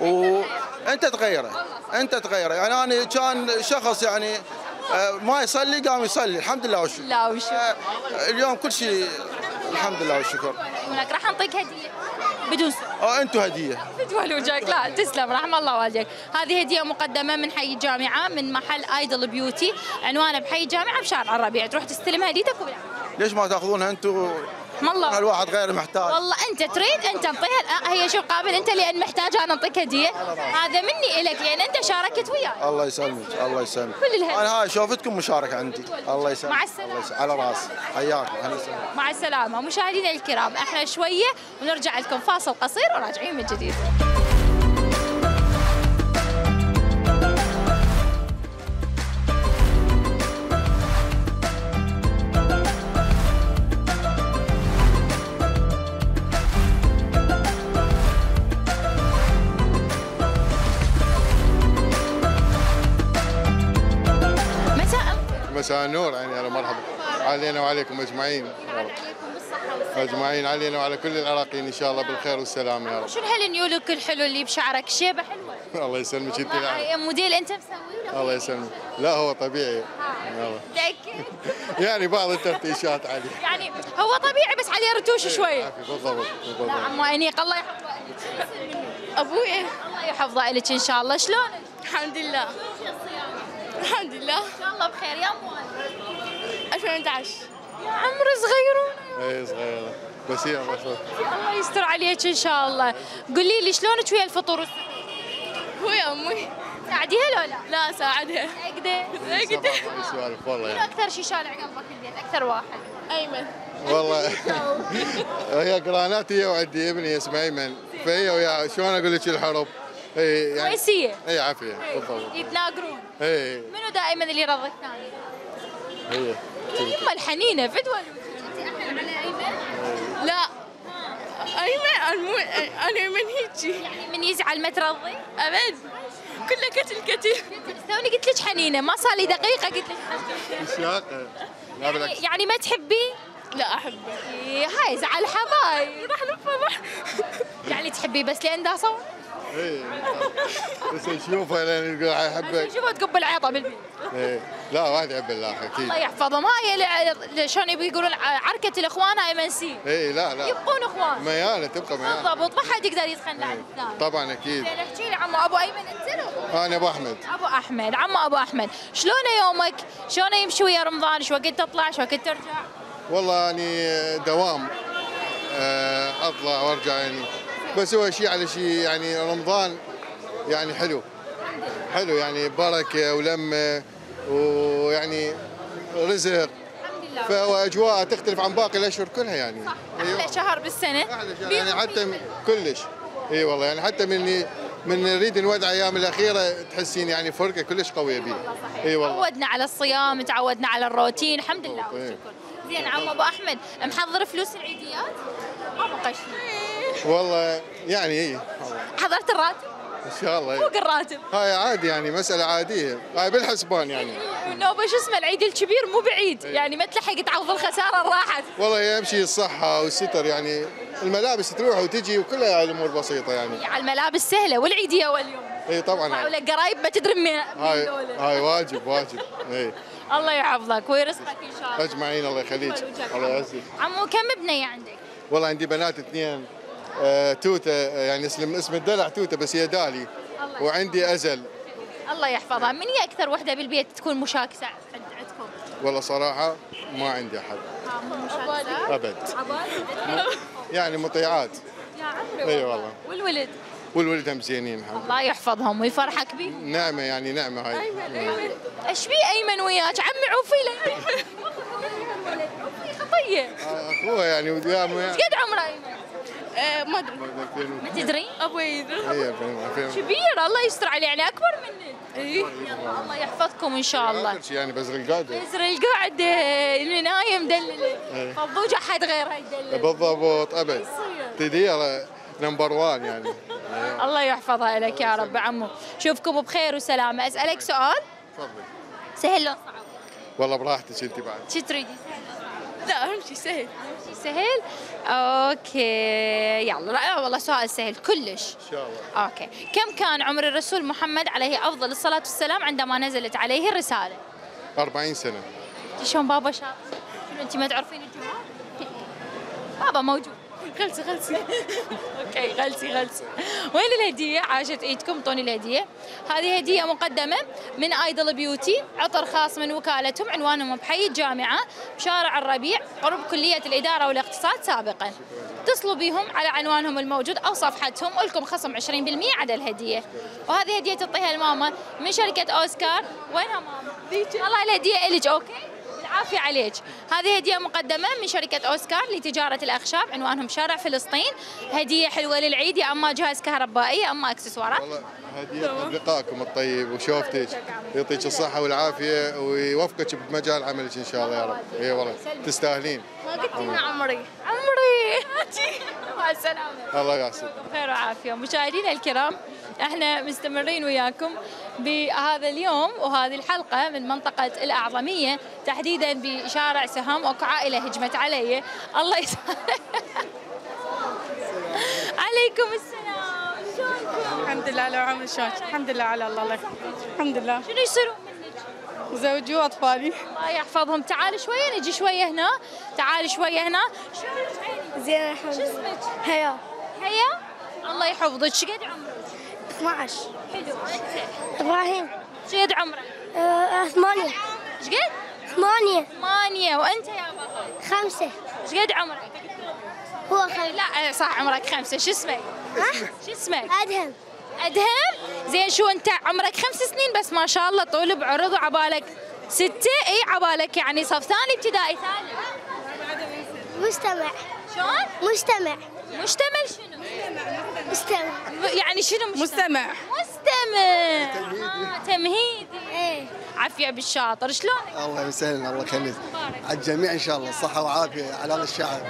وانت تغيره انت تغيره يعني انا كان شخص يعني ما يصلي قام يصلي الحمد لله والشكر. لا والشكر. اليوم كل شيء الحمد لله والشكر. ولك راح نعطيك هديه بدون سؤال. اه انتم هديه. تقول وجهك لا تسلم رحم الله والديك. هذه هديه مقدمه من حي الجامعه من محل ايدل بيوتي، عنوانه بحي الجامعه بشارع الربيع، تروح تستلم هديتك ولا ليش ما تاخذونها انتم؟ والله الواحد غير محتاج. والله انت تريد انت انطيها، هي شوف قابل انت لان محتاج انا اعطيك هديه، هذا مني الك لان انت شاركت وياي. الله يسلمك الله يسلمك. كل الهديه انا هاي شوفتكم مشاركه عندي. الله يسلمك. مع السلامه. الله يسلمك. على راسي حياك. مع السلامه مشاهدينا الكرام، احنا شويه ونرجع لكم فاصل قصير وراجعين من جديد. مساء النور يعني هلا مرحبا علينا وعليكم اجمعين اجمعين علينا وعلى كل العراقيين ان شاء الله بالخير والسلام يا رب. شنو هالنيولك الحلو اللي بشعرك شيبه حلوه؟ الله يسلمك انت. موديل انت مسويه؟ الله يسلمك. لا هو طبيعي. متاكد؟ يعني بعض التفتيشات عليه. يعني هو طبيعي بس عليه رتوش شويه. بالضبط بالضبط. نعم انيق الله يحفظه. ابوي الله يحفظه لك ان شاء الله. شلونك؟ الحمد لله. الحمد لله. ان شاء الله بخير يا مو ألفين وأحد عشر. يا عمر صغيرون. اي صغيره بس هي ما شاء الله. الله يستر عليك ان شاء الله. قولي لي شلونك ويا الفطور والسحور؟ هو يا امي. تساعديها لو لا؟ لا ساعدها. اقدر اقدر. سوالف والله يعني. اكثر شيء شارع قلبك البيت اكثر واحد؟ ايمن. والله هي قرانات هي وعندي ابني اسمه ايمن، فهي ويا شلون اقول لك الحرب اي يعني كويسيه. اي عافيه بالضبط. يتناقرون. اي منو دائما اللي يرضى الثاني؟ هي. يما الحنينه فدوى. انت احن على ايمن؟ لا ايمن مو انا من هيجي. يعني من يزعل ما ترضي؟ ابد كله كتل كتل. توني قلت لك حنينه ما صار لي دقيقه قلت لك مشاقه. لا بالعكس. يعني ما تحبيه؟ لا احبه. هاي زعل حبايب. راح نفضح. يعني تحبيه بس لين دا صور؟ اي بس نشوفه لين يقول احبك. نشوفه تقبل عيطه بالبيت. اي لا واحد يحب الله اكيد. الله يحفظهم. هاي شلون يبي يقولون عركه الاخوان هاي منسيه. اي لا لا يبقون اخوان. ميانه تبقى ميانه. بالضبط، ما حد يقدر يتخلى عن الثاني. طبعا اكيد. زين احكي لي عمو ابو ايمن انت لو؟ انا ابو احمد. ابو احمد، عمو ابو احمد، شلون يومك؟ شلون يمشي ويا رمضان؟ شو وقت تطلع؟ شو وقت ترجع؟ والله يعني دوام اطلع وارجع يعني، بس هو شيء على شيء يعني رمضان يعني حلو. حلو يعني بركه ولمه ويعني رزق. فهو اجواء تختلف عن باقي الاشهر كلها يعني. صح. احلى شهر بالسنه. احلى شهر يعني حتى كلش. اي والله يعني حتى من من نريد نودع ايام الاخيره تحسين يعني فرقه كلش قويه بيه. اي والله. تعودنا على الصيام، تعودنا على الروتين، الحمد لله والشكر. زين عم ابو احمد، محضر فلوس العيديات؟ ما بقى شيء. والله يعني اي. حضرت الراتب؟ ان شاء الله. فوق الراتب. هاي عادي يعني مساله عاديه، هاي بالحسبان يعني. نوبه شو اسمه العيد الكبير مو بعيد، يعني ما تلحق تعوض الخساره اللي راحت. والله يمشي الصحه والستر يعني، الملابس تروح وتجي وكلها الامور بسيطه يعني. على الملابس سهله والعيديه واليوم. اي طبعا. ولا قرايب ما تدري من هاي هاي واجب واجب. اي الله يحفظك ويرزقك ان شاء الله. اجمعين الله يخليك. الله يعزك. عمو كم بنيه عندك؟ والله عندي بنات اثنين. آه توته يعني اسم اسم الدلع توته بس هي دالي. وعندي ازل. الله يحفظها. من هي اكثر وحده بالبيت تكون مشاكسه عندكم؟ والله صراحه ما عندي احد. مو مشاكسه؟ ابد. يعني مطيعات. يا عمري. اي والله. والولد؟ والولد هم زينين الحمد لله. الله يحفظهم ويفرحك بيه. نعمه يعني نعمه هاي. ايمن ايمن ايش بي ايمن وياك؟ عمي عوفي له. عوفي خطيه. اخوه يعني وياه. ايش قد عمره ايمن؟ ما ادري. ما تدري؟ ابوي هي كبير الله يستر عليه يعني اكبر منك. اي الله يحفظكم ان شاء الله. اخر شيء يعني بزر القاعده. بزر القاعده اللي نايم دلله. فضوج احد غيرها يدلل. بالضبط ابد. تدير نمبر وان يعني. الله يحفظها لك يا رب عمو. شوفكم بخير وسلامه. اسالك سؤال؟ تفضل. سهل لو صعب؟ والله براحتك انت بعد. شو تريدي؟ لا اهم شيء سهل. اهم شيء سهل؟ اوكي يلا. لا والله سؤال سهل كلش. ان شاء الله. اوكي، كم كان عمر الرسول محمد عليه افضل الصلاه والسلام عندما نزلت عليه الرساله؟ أربعين سنة. شلون بابا شاطر؟ شنو انت ما تعرفين الجواب؟ بابا موجود. غلسي غلسي. اوكي غلسي غلسي. وين الهديه؟ عاشت ايدكم، اعطوني الهديه. هذه هديه مقدمه من ايدل بيوتي، عطر خاص من وكالتهم، عنوانهم بحي الجامعه بشارع الربيع قرب كليه الاداره والاقتصاد سابقا. اتصلوا بهم على عنوانهم الموجود او صفحتهم ولكم خصم عشرين بالمئة على الهديه. وهذه هديه تعطيها لماما من شركه اوسكار. وينها ماما؟ والله الهديه الك. اوكي العافية عليك. هذه هدية مقدمة من شركة أوسكار لتجارة الأخشاب، عنوانهم شارع فلسطين. هدية حلوة للعيد، يا أما جهاز كهربائي يا أما إكسسوارات. والله هدية بلقائكم الطيب وشوفتك، يعطيك الصحة والعافية ويوفقك بمجال عملك إن شاء الله يا رب. إي والله تستاهلين. ما قلت لنا عمري. عمري. مع السلامة. الله يعافيك. بخير وعافية. مشاهدينا الكرام، احنا مستمرين وياكم بهذا اليوم وهذه الحلقة من منطقة الأعظمية، تحديدا بشارع سهام. اكو عائلة هجمت علي. الله يسلمك. عليكم السلام، شلونكم؟ الحمد لله. لو عمري شلونك؟ الحمد لله على الله. الله يخليك. الحمد لله. شنو يصيرون منك؟ زوجي واطفالي. الله يحفظهم. تعال شوية نجي شوية هنا، تعال شوية هنا. شلونك عيني؟ زين الحمد شو لله. اسمك؟ هيا. هيا؟ الله يحفظك. ايش قد عمرك؟ اثني عشر. حلو. انت؟ ابراهيم. ايش قد عمرك؟ آه، ثمانية. ايش قد؟ ثمانية. ثمانية. وانت يا بطل؟ خمسة. ايش قد عمرك؟ هو خمسة. لا صح عمرك خمسة. شو اسمك؟ ها؟ شو اسمك؟ أدهم. أدهم؟ زين شو أنت عمرك خمس سنين بس ما شاء الله طول بعرض وعبالك ستة. إي عبالك يعني صف ثاني ابتدائي ثالث. مستمع. شلون؟ مستمع. مشتمل شنو؟ مستمع. يعني شنو مشتمل؟ مستمع. مستمع. آه تمهيدي. ايه. عافية بالشاطر. شلونك؟ الله يسهلنا الله يخليك. على الجميع ان شاء الله صحة وعافية على هذا الشعب.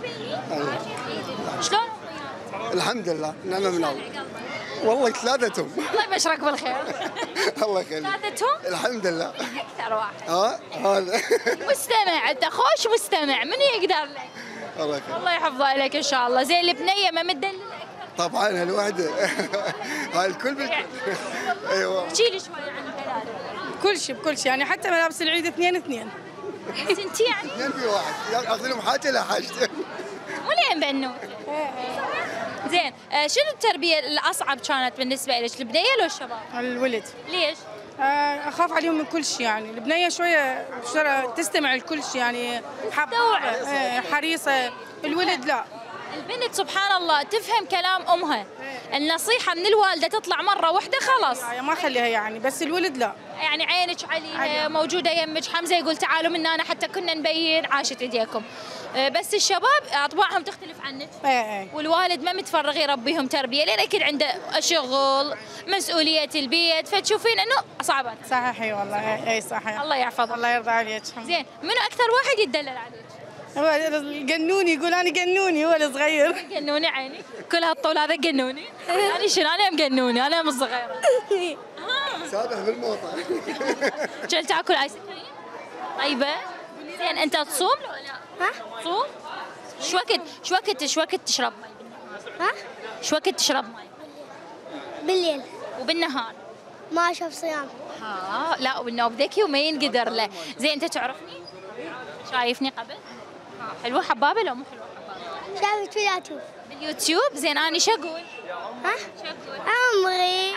شلون؟ الحمد لله نعمة من الله. والله ثلاثتهم. الله يبشرك بالخير. الله يخليك. ثلاثتهم؟ الحمد لله. أكثر واحد. ها هذا. مستمع أنت خوش مستمع، من يقدر لك؟ الله يخليك. الله يحفظها لك إن شاء الله. زين البنية ما مدللة؟ طبعا الوحدة. هاي الكل بالكل. ايوه. احكي لي شوي عن الدلالة. كل شيء بكل شيء يعني حتى ملابس العيد اثنين اثنين. بس انت يعني اثنين في واحد، اخذ لهم حاجه لا حاجتين. ولين بنوته؟ زين، آه شنو التربيه الاصعب كانت بالنسبه لك، البنيه لو الشباب؟ الولد. ليش؟ آه اخاف عليهم من كل شيء يعني، البنيه شويه تستمع لكل شيء يعني حابه حريصه، الولد لا. البنت سبحان الله تفهم كلام امها، النصيحه من الوالده تطلع مره واحده خلاص. لا ما اخليها يعني، بس الولد لا. يعني عينك عليها موجوده يمك، حمزه يقول تعالوا من هنا حتى كنا نبين، عاشت ايديكم. بس الشباب اطباعهم تختلف عنك. اي اي. والوالد ما متفرغ يربيهم تربيه، لان اكيد عنده شغل، مسؤوليه البيت، فتشوفين انه صعبات. صحيح اي والله، اي, أي صحيح. الله يحفظك. الله يرضى عليك. زين، منو اكثر واحد يتدلل عليك؟ هو القنوني، يقول انا قنوني، هو الصغير. قنوني عيني، كل هالطول هذا قنوني. انا شنو، انا مقنوني، انا ام الصغيره. سابح بالموطا. جل تاكل ايس كريم؟ طيبه؟ زين انت تصوم ولا لا؟ ها؟ تصوم؟ شو وقت شو وقت شو وقت تشرب مي؟ ها؟ شو وقت تشرب مي؟ بالليل. وبالنهار؟ ما اشوف صيام. ها لا، والنوب ذكي وما ينقدر له. زين انت تعرفني؟ شايفني قبل؟ حلوه حبابه لو مو حلوه حبابه؟ شايفك في اليوتيوب. باليوتيوب؟ زين انا شو اقول؟ ها؟ شو اقول؟ عمري.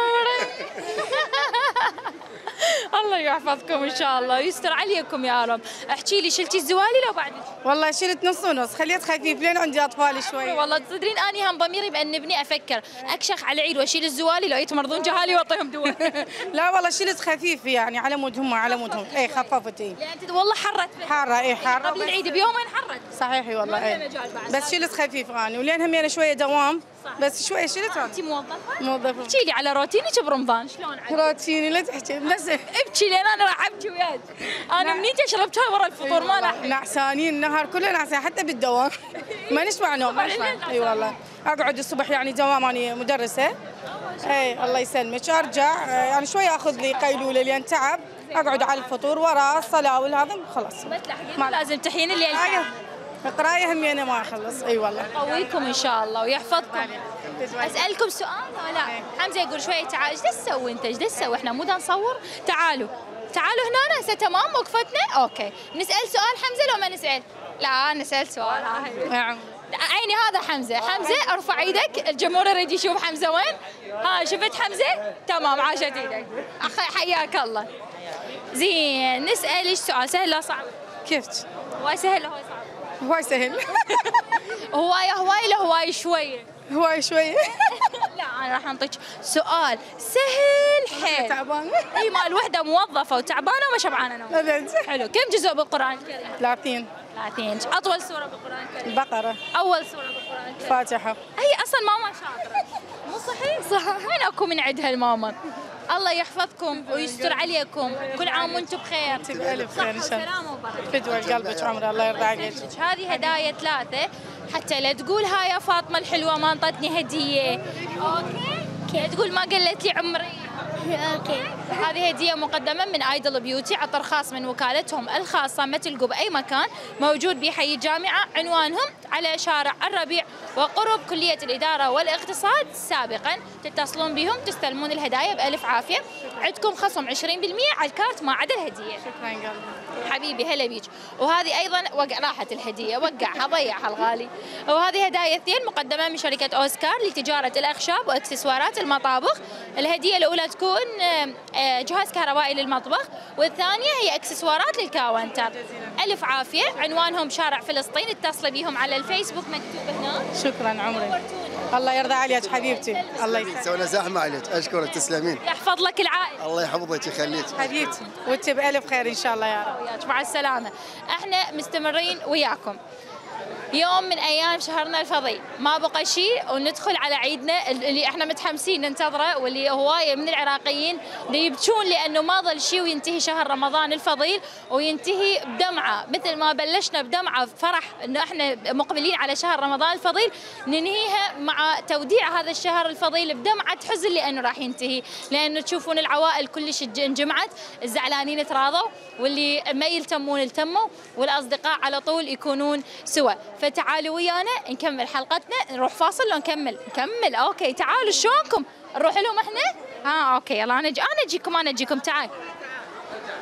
الله يحفظكم ان شاء الله ويستر عليكم يا رب. احكي لي، شلتي الزوالي لو بعدك؟ والله شلت نص ونص، خليت خفيف لين عندي اطفال شوي. والله تصدرين اني هم ضميري بان ابني افكر اكشخ على العيد واشيل الزوالي لو يتمرضون جهالي واعطيهم دواء. لا والله شلت خفيف يعني على مودهم على مودهم، اي خففت اي. يعني انت والله حرت حاره اي حاره قبل العيد بيومين حرت. صحيح والله ما اي. مجال بعد. بس شلت خفيف اني ولين هم انا شويه دوام. صح. بس شويه شلت. انت موظفه؟ موظفه. احكي لي على روتينك برمضان شلون عاد؟ روتيني لا تحكي بس ابكي لين انا راح ابكي وياك. انا منين شربت شاي ورا الفطور ما راح. نعسانين النهار كله نعسان حتى بالدوام. ما نسمع نوم ما نسمع. اي والله اقعد الصبح يعني دوام، اني مدرسه. اي الله يسلمك، ارجع يعني شويه اخذ لي قيلوله لين تعب، اقعد على الفطور ورا الصلاه والهذا خلاص. بس ما لازم تحين الليل. قرايه همي انا ما اخلص. اي والله. يقويكم ان شاء الله ويحفظكم. اسالكم سؤال ولا حمزه يقول شويه تعال، ايش تسوي انت؟ ايش تسوي؟ احنا مو نصور؟ تعالوا تعالوا هنا هسه تمام وقفتنا؟ اوكي نسال سؤال حمزه لو ما نسال؟ لا نسال سؤال. نعم. عيني هذا حمزه. حمزه ارفع ايدك، الجمهور يريد يشوف حمزه وين. ها شفت حمزه؟ تمام عاشت ايدك. حياك الله. زين نسالك سؤال سهل لا صعب؟ كيف؟ هواي سهل هواي صعب؟ هواي سهل. هواي هواي لا هواي شويه؟ هواي شويه. لا انا راح انطيك سؤال سهل حيل. تعبانه؟ اي مال وحده موظفه وتعبانه وما شبعانه نوم. ابد. حلو، كم جزء بالقران الكريم؟ ثلاثين. ثلاثين. اطول سوره بالقران الكريم؟ البقره. اول سوره بالقران الكريم؟ الفاتحه. هي اصلا ماما شاطره. مو صحيح؟ صح. وين اكو من عندها الماما؟ الله يحفظكم ويستر عليكم، كل عام وانتم بخير. انت بألف خير ان شاء الله. سلامه وبركه. فدوى قلبك عمري الله يرضى عليك. هذه هدايا ثلاثه حتى لا تقول ها يا فاطمه الحلوه ما انطتني هديه. اوكي؟ لا تقول ما قلت لي عمري. اوكي. هذه هديه مقدمه من ايدل بيوتي، عطر خاص من وكالتهم الخاصه، ما تلقوا باي مكان، موجود بحي الجامعه، عنوانهم على شارع الربيع وقرب كليه الاداره والاقتصاد. سابقا تتصلون بهم تستلمون الهدايا بالف عافيه، عندكم خصم عشرين بالمئة على الكارت ما عدا الهديه. شكرا قلبي. حبيبي هلا بيك. وهذه ايضا وقع راحت الهديه، وقعها ضيعها الغالي. وهذه هدايا اثنين مقدمه من شركه اوسكار لتجاره الاخشاب واكسسوارات المطابخ. الهديه الاولى تكون جهاز كهربائي للمطبخ، والثانيه هي اكسسوارات للكاونتر. الف عافيه، عنوانهم شارع فلسطين، اتصلي بيهم على الفيسبوك مكتوب هناك. شكرا عمري. الله يرضى عليك حبيبتي. الله يسلمك. سوينا زحمه عليك، اشكرك تسلمين. يحفظ لك العائله. الله يحفظك يخليك. حبيبتي وانت بألف خير ان شاء الله يا رب. وياك مع السلامه. احنا مستمرين وياكم. يوم من ايام شهرنا الفضيل، ما بقى شيء وندخل على عيدنا اللي احنا متحمسين ننتظره، واللي هوايه من العراقيين اللي يبكون لانه ما ظل شيء وينتهي شهر رمضان الفضيل، وينتهي بدمعه مثل ما بلشنا بدمعه فرح انه احنا مقبلين على شهر رمضان الفضيل، ننهيها مع توديع هذا الشهر الفضيل بدمعه حزن لانه راح ينتهي، لانه تشوفون العوائل كلش انجمعت، الزعلانين تراضوا، واللي ما يلتمون التموا، والاصدقاء على طول يكونون سوا. فتعالوا ويانا نكمل حلقتنا. نروح فاصل لو نكمل؟ نكمل. اوكي تعالوا شلونكم؟ نروح لهم احنا؟ ها اوكي يلا انا اجي انا اجيكم انا اجيكم تعال.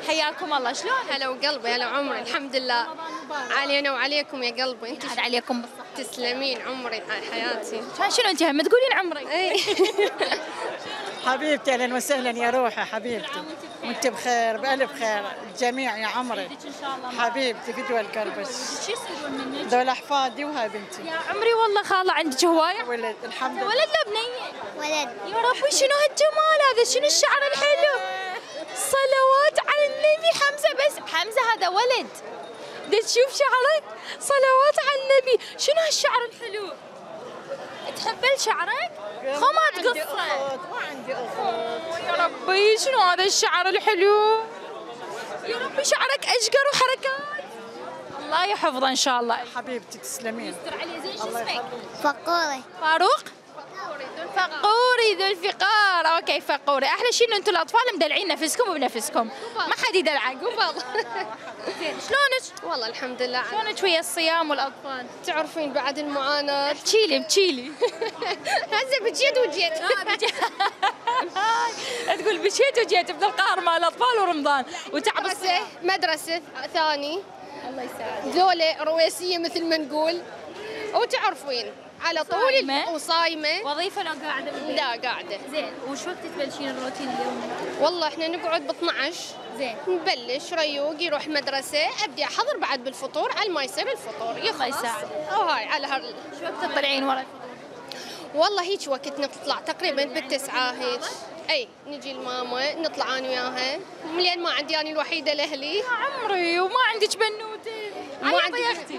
حياكم الله، شلون؟ هلا وقلبي، هلا وعمري، الحمد لله علينا وعليكم يا قلبي. انت عاد عليكم بالصحة. تسلمين عمري حياتي. كان شنو انت هم تقولين عمري؟ اي حبيبتي اهلا وسهلا يا روحي حبيبتي، وانت بخير بالف خير الجميع يا عمري. ان شاء الله حبيبتي فدوى الكربس. شو يصيرون منك؟ دول احفادي وهاي بنتي. يا عمري والله خاله عندك هوايه؟ ولد الحمد لله. ولد لا بنيه؟ ولد. يا ربي شنو هالجمال هذا، شنو الشعر الحلو، صلوات على النبي. حمزه بس حمزه هذا ولد، دا تشوف شعرك، صلوات على النبي. شنو هالشعر الحلو؟ تحبين شعرك؟ خو ما تقصه. ما عندي اخوات. يا ربي شنو هذا الشعر الحلو، يا ربي شعرك اشقر وحركات. الله يحفظه ان شاء الله. حبيبتي تسلمين. يستر عليه. زين شو اسمك؟ فقوري. فاروق؟ فقوري ذو الفقار. اوكي فقوري. احلى شيء انه انتم الاطفال مدلعين نفسكم وبنفسكم، ما حد يدلعك. قبل. زين شلونك؟ والله الحمد لله. شلونك ويا الصيام والاطفال؟ تعرفين بعد المعاناة. احكي لي احكي لي. هسه بجيت وجيت. تقول بجيت وجيت من القهر مال الاطفال ورمضان وتعب الصيام. مدرسة ثاني. الله يساعدك. ذولة رويسية مثل ما نقول، وتعرفين على طول وصايمة. وظيفة لو قاعدة بالبيت؟ لا قاعدة. زين وش وقت تبلشين الروتين اليومي؟ والله احنا نقعد ب اثنعش. زين. نبلش ريوق يروح مدرسة، ابدي احضر بعد بالفطور على ما يصير الفطور يخلص. الله يساعدك. وهاي على هال. شو وقت تطلعين ورا الفطور؟ والله هيك وقت نطلع تقريبا بالتسعة هيك. اي نجي الماما نطلع انا وياها، لين ما عندي انا الوحيدة لاهلي. يا عمري وما عندك بنوتة. ما عندي يا اختي.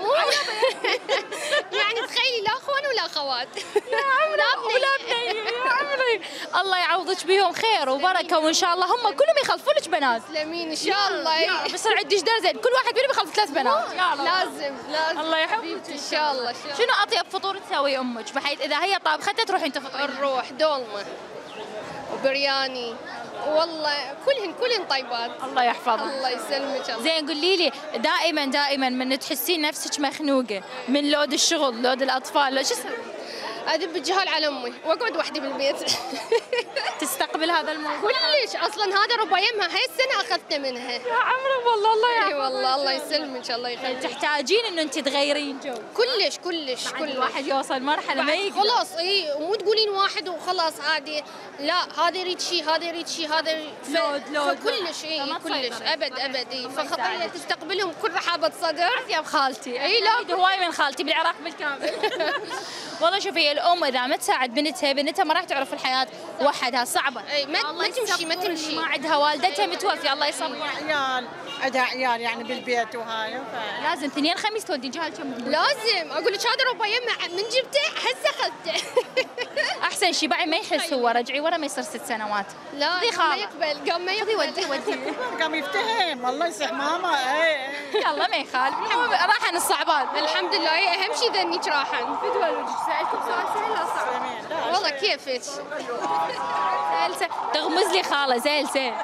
يعني تخيلي لا اخوان ولا اخوات. يا عمري ولا بنيه يا عمري. الله يعوضك بيهم خير وبركه، وان شاء الله هم كلهم يخلفون لك بنات. تسلمين ان شاء الله. يا رب يصير عندي جدار زين، كل واحد فينا بيخلف ثلاث بنات. يا رب. لازم لازم. الله يحفظك ان شاء الله. شنو اطيب فطور تسوي امك بحيث اذا هي طابخته تروحين تفطرين؟ نروح دولمه وبرياني، والله كلهن كلهن طيبات. الله يحفظك. الله يسلمك. زين قولي لي دائما دائما من تحسين نفسك مخنوقه من لود الشغل لود الاطفال شو تسوي؟ ادب الجهال على امي واقعد وحدي بالبيت. تستقبل هذا الموضوع؟ كلش، اصلا هذا ربع يمها هاي السنه اخذته منها. يا عمري والله الله يحفظك. اي والله الله يسلمك الله يخليك. تحتاجين انه انت تغيرين جو. كلش كلش كل الواحد يوصل مرحله ما يقدر. خلاص اي ومو تقولين واحد وخلاص عادي، لا هذا يريد شيء هذا يريد شيء هذا لود لود كلش. اي كلش ابد ابد. اي فخطيه تستقبلهم بكل رحابه صدر. يا بخالتي. اي لا هواي من خالتي بالعراق بالكامل. والله شوفي الام اذا ما تساعد بنتها بنتها ما راح تعرف الحياه وحدها صعبه. اي ما, ما تمشي ما تمشي. ما عندها والدتها متوفيه الله يصبر. عيال عندها عيال يعني بالبيت وهاي. لازم اثنين خميس تودين جهال كم. لازم اقول لك هذا ربع يمه من جبته هسه اخذته. احسن شيء بعد ما يحس هو رجعي ورا ما يصير ست سنوات. لا قام ما يقبل قام ما يقبل. ودي ودي قام يفتهم الله يصح ماما. اي يلا ما يخالف راحن الصعبان. الحمد لله. اي اهم شيء ذنيك راحن. فدوى الوجه سالتك سؤال سهل ولا صعب؟ والله كيفك؟ سهل تغمز لي خاله زين زين.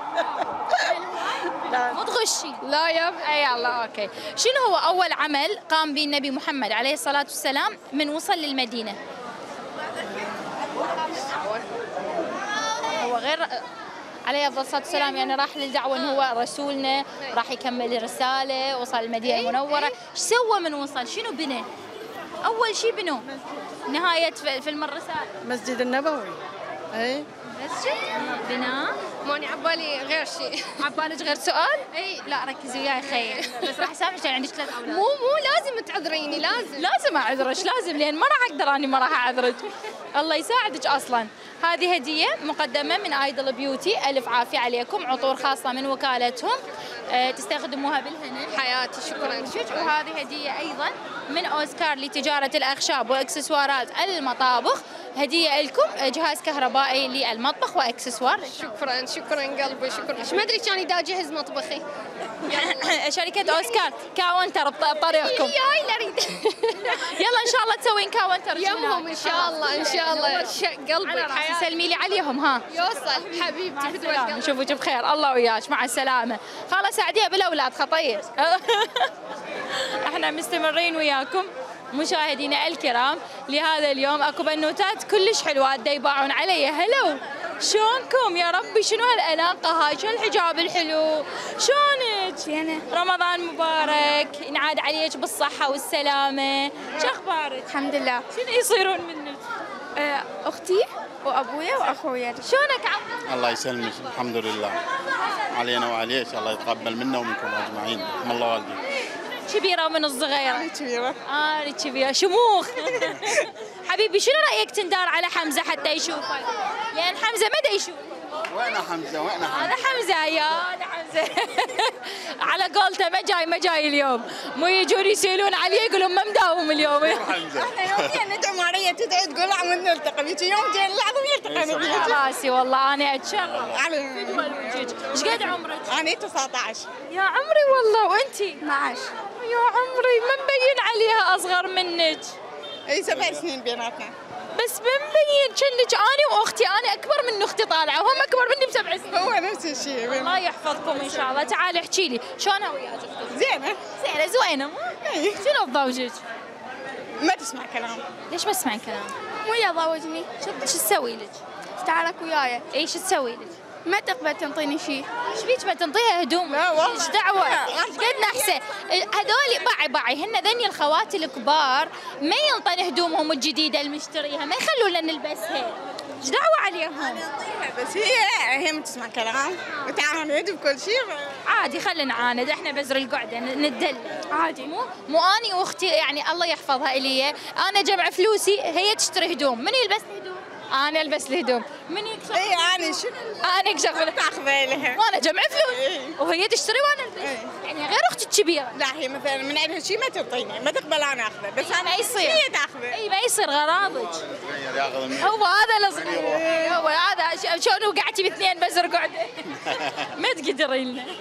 مو تغشي. لا يب. اي يلا اوكي. شنو هو اول عمل قام به النبي محمد عليه الصلاه والسلام من وصل للمدينه؟ هو غير عليه افضل الصلاه والسلام يعني راح للدعوه انه هو رسولنا راح يكمل الرساله، وصل المدينه المنوره، ايش سوى من وصل؟ شنو بنى؟ اول شيء بنوه نهايه فيلم الرساله مسجد النبوي. اي مسجد بناء. ماني عبالي غير شيء. عبالك غير سؤال؟ اي لا ركزي وياي خير. بس راح اسامحك عشان عندك ثلاث اولاد. مو مو لازم تعذريني لازم. لازم اعذرك لازم لان ما راح اقدر اني ما راح اعذرك. الله يساعدك اصلا. هذه هديه مقدمه من ايدل بيوتي، الف عافيه عليكم، عطور خاصه من وكالتهم أه تستخدموها بالهنا. حياتي شكرا شكرا. وهذه هديه ايضا من اوسكار لتجاره الاخشاب واكسسوارات المطابخ، هديه لكم جهاز كهربائي للمطبخ واكسسوار. شكرا شكرا قلبي شكرا. ايش ما ادري كان دا اجهز مطبخي. شركه اوسكار كاونتر بطريقكم. ياي لا اريد. يلا ان شاء الله تسوين كاونتر يمهم ان شاء الله ان شاء الله. قلبي سلمي لي عليهم ها. يوصل حبيبتي بدوى القلب. نشوفك بخير الله وياك مع السلامه. خاله ساعديها بالاولاد خطيه. احنا مستمرين وياكم مشاهدينا الكرام لهذا اليوم. اكو بنوتات كلش حلوات دا يباعون علي. هلو شلونكم يا ربي؟ شنو هالاناقه هاي؟ شو الحجاب الحلو؟ شلونك؟ زينه. رمضان مبارك، ينعاد عليك بالصحه والسلامه. شو اخبارك؟ الحمد لله. شنو يصيرون منك؟ آه، اختي وابويا واخويا. شلونك عمو؟ الله يسلمك، الحمد لله علينا وعليك، الله يتقبل منا ومنكم اجمعين، رحم الله والديك. كبيره من الصغيره؟ انا كبيره. انا كبيره، شموخ. حبيبي شنو رايك تندار على حمزه حتى يشوفك؟ لان حمزه ما دا يشوف. وين حمزه؟ وين حمزه؟ هذا حمزه يا هذا حمزه. على قولته ما جاي ما جاي اليوم، مو يجون يسالون عليه يقولون ما مداوم اليوم. حمزه. احنا يوميا ندعو ماريا تدعي تقول عم نلتقي بيك، يوم جاي العظيم يلتقينا بيك. راسي والله انا اتشرف. علي. فدوى الوجج. ايش قد عمرك؟ انا تسعة عشر. يا عمري والله. وانتي؟ اثنا عشر. يا عمري ما مبين عليها اصغر منك. اي سبع سنين بيناتنا. بس ما مبين كأنك انا واختي، انا اكبر من اختي طالعه وهم اكبر مني بسبع سنين. هو نفس الشيء. الله يحفظكم ان شاء الله. تعالي احكي لي شلونها وياك؟ زينه. زينه زوينه مو؟ اي. شنو بضوجك؟ ما تسمع كلام. ليش ما تسمعين كلام؟ ويا ضوجني. شو شو تسوي لك؟ تعالك وياي. اي شو تسوي لك؟ ما تقبل تنطيني شيء. ايش بيك ما تنطيها هدوم؟ لا والله. ايش دعوه؟ ايش قد نحسه؟ هذول باعي باعي هن ذني الخوات الكبار ما ينطن هدومهم الجديده المشتريها، ما يخلونا نلبسها. ايش دعوه عليهم؟ بس هي هي ما تسمع كلام وتعاند بكل شيء. عادي خلينا نعاند، احنا بزر القعده ندل عادي. مو مو اني واختي يعني الله يحفظها الي، انا جمع فلوسي هي تشتري هدوم، من يلبس لي هدوم؟ انا البس لي هدوم. من يكشف؟ اي انا شنو؟ انا اكشف تاخذي لها وانا جمع فلوس. إيه. وهي تشتري وانا البس. إيه. يعني غير اختي الكبيره. لا هي مثلا من عندها شيء ما تعطيني، ما تقبل انا اخذه، بس انا ما يصير. هي تاخذه. اي ما يصير غراضك. ياخذ مني. هو هذا الصغير، هو هذا شلون وقعتي باثنين بزر قعده. ما تقدرين له.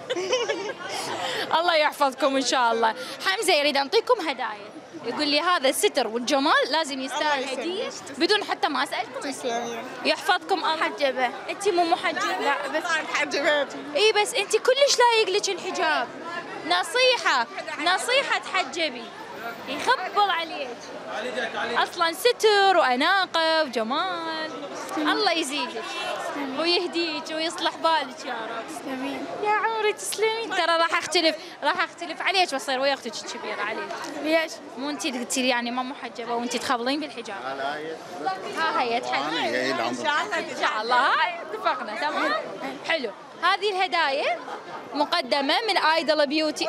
الله يحفظكم ان شاء الله. حمزه يريد اعطيكم هدايا، يقول لي هذا الستر والجمال لازم يستاهل هديه بدون حتى ما اسالكم. تسلمي. يحفظكم الله. محجبه. انت مو محجبه؟ لا بس محجبات. اي بس انت كلش لايق لك الحجاب. نصيحه نصيحه تحجبي، يخبل عليك. اصلا ستر واناقه وجمال. الله يزيدك ويهديك ويصلح بالك يا رب. تسلمين. يا عمري تسلمين. ترى راح اختلف راح اختلف عليك واصير ويا اختك الكبيره عليك. ليش؟ مو انت قلتي لي يعني ما محجبه وانت تخبلين بالحجاب. ها هي تحلل. هي العمر. ان شاء الله ان شاء الله. هاي اتفقنا تمام. حلو. هذه الهدايا مقدمه من ايدل بيوتي.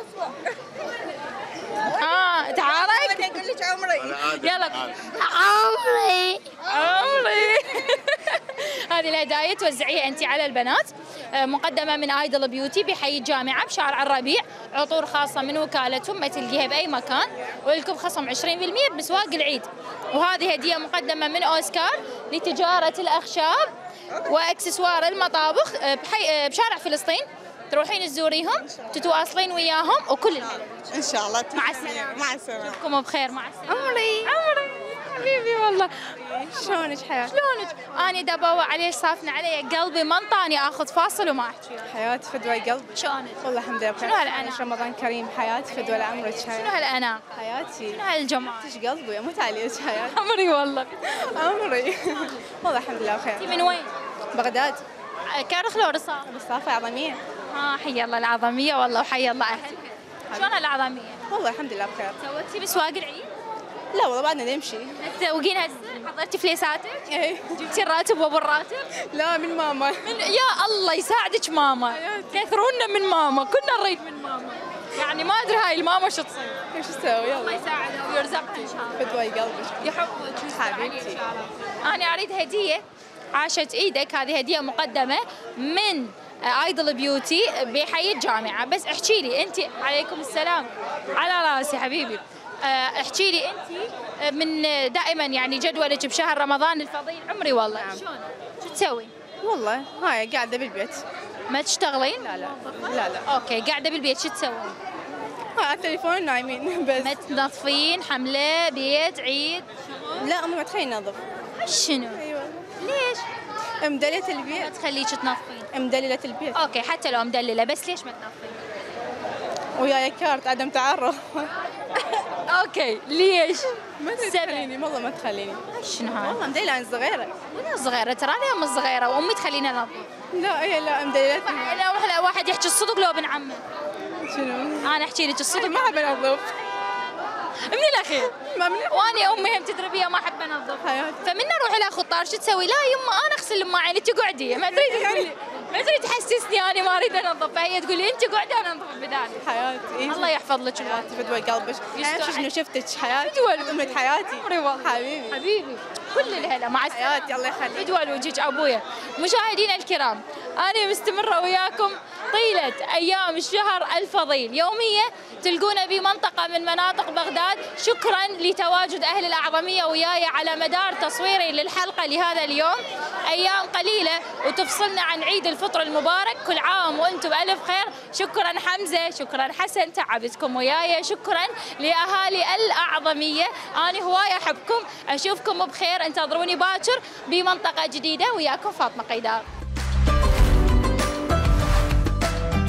اه تعارك. اقول لك عمري. يلا عمري. عمري. هذه الهدايا توزعيها انت على البنات، مقدمه من ايدل بيوتي بحي الجامعه بشارع الربيع، عطور خاصه من وكالتهم ما تلقيها باي مكان، ولكم خصم عشرين بالمئة بمسواق العيد. وهذه هديه مقدمه من اوسكار لتجاره الاخشاب واكسسوار المطابخ بحي بشارع فلسطين، تروحين تزوريهم تتواصلين وياهم وكل الهلا. ان شاء الله. مع السلامه. مع السلامه. اشوفكم بخير. مع السلامه. عمري. عمري حبيبي والله. شلونك حياتي؟ شلونك؟ اني دبوا عليه صافن علي قلبي ما انطاني اخذ فاصل وما احكي. حياتي فدوى قلبي. شلونك؟ والله الحمد لله بخير. شنو هالأنا؟ رمضان كريم. حياتي فدوى عمرك. شنو هالأنا؟ حياتي. شنو هالجمال؟ ايش قلبي اموت عليك حياتي. عمري والله. عمري. والله الحمد لله بخير. انت من وين؟ بغداد. كرخ لو رصاف؟ بالصافة العظمية. ها حي الله العظمية والله وحي الله أهلها. شلون العظمية؟ والله الحمد لله بخير. سويتي بسواق العيد؟ لا والله بعدنا نمشي. تسوقين هسه؟ حضرتي فليساتك؟ ايه. جبتي الراتب وابو الراتب؟ لا من ماما. من يا الله يساعدك ماما. كثرونا من ماما، كنا نريد من ماما. يعني ما ادري هاي الماما شو تصير. ايش تسوي؟ الله يساعدها ويرزقك ان شاء الله. فدوى قلبك. يحبك حبيبتي. ان شاء الله. انا اريد هدية عاشت ايدك، هذه هدية مقدمة من ايدل بيوتي بحي الجامعة، بس احكي لي انت. عليكم السلام. على راسي حبيبي. احكي لي انت من دائما يعني جدولك بشهر رمضان الفضيل. عمري والله. نعم. شلون؟ شو تسوي؟ والله هاي قاعدة بالبيت. ما تشتغلين؟ لا لا لا لا. اوكي قاعدة بالبيت شو تسوين؟ ها على التليفون نايمين بس. ما تنظفين حملة بيت عيد؟ لا امي ما تخليني انظف. شنو؟ ايوه. ليش؟ مدللة البيت. ما تخليك تنظفين؟ مدللة البيت. اوكي حتى لو مدللة، بس ليش ما تنظفين؟ وياي كارت عدم تعرف. اوكي ليش؟ ما تخليني والله ما تخليني. شنو هاي؟ والله مديلة انا صغيرة. وانا صغيرة ترى انا يوم صغيرة وامي تخليني انظف. لا هي لا مديلتني. لا واحد يحكي الصدق لو ابن عمه. شنو؟ انا احكي لك الصدق ما احب انظف. من الاخير ما من واني امي هم تدري بيها ما احب انظف حياتي. فمن اروح الاخذ طار شو تسوي؟ لا يما انا اغسل المواعين انت قعدي ما تريد تقولي ما تريد تحسسني انا ما اريد انظف فهي تقول لي انت قعدي انا انظف بدالي. حياتي إيه؟ الله يحفظ لك حياتي فدوى قلبك. يستر شنو شفتك حياتي فدوى أمة حياتي. عمري والله حبيبي حبيبي كل الهلا مع حياتي الله يخليك. فدوى وجهك ابويا. مشاهدينا الكرام انا مستمره وياكم طيله ايام الشهر الفضيل يوميا تلقونا بمنطقه من مناطق بغداد. شكرا لتواجد اهل الاعظميه وياي على مدار تصويري للحلقه لهذا اليوم. ايام قليله وتفصلنا عن عيد الفطر المبارك. كل عام وانتم بالف خير. شكرا حمزه شكرا حسن تعبتكم وياي. شكرا لاهالي الاعظميه انا هوايه احبكم. اشوفكم بخير انتظروني باكر بمنطقه جديده. وياكم فاطمه قيدار.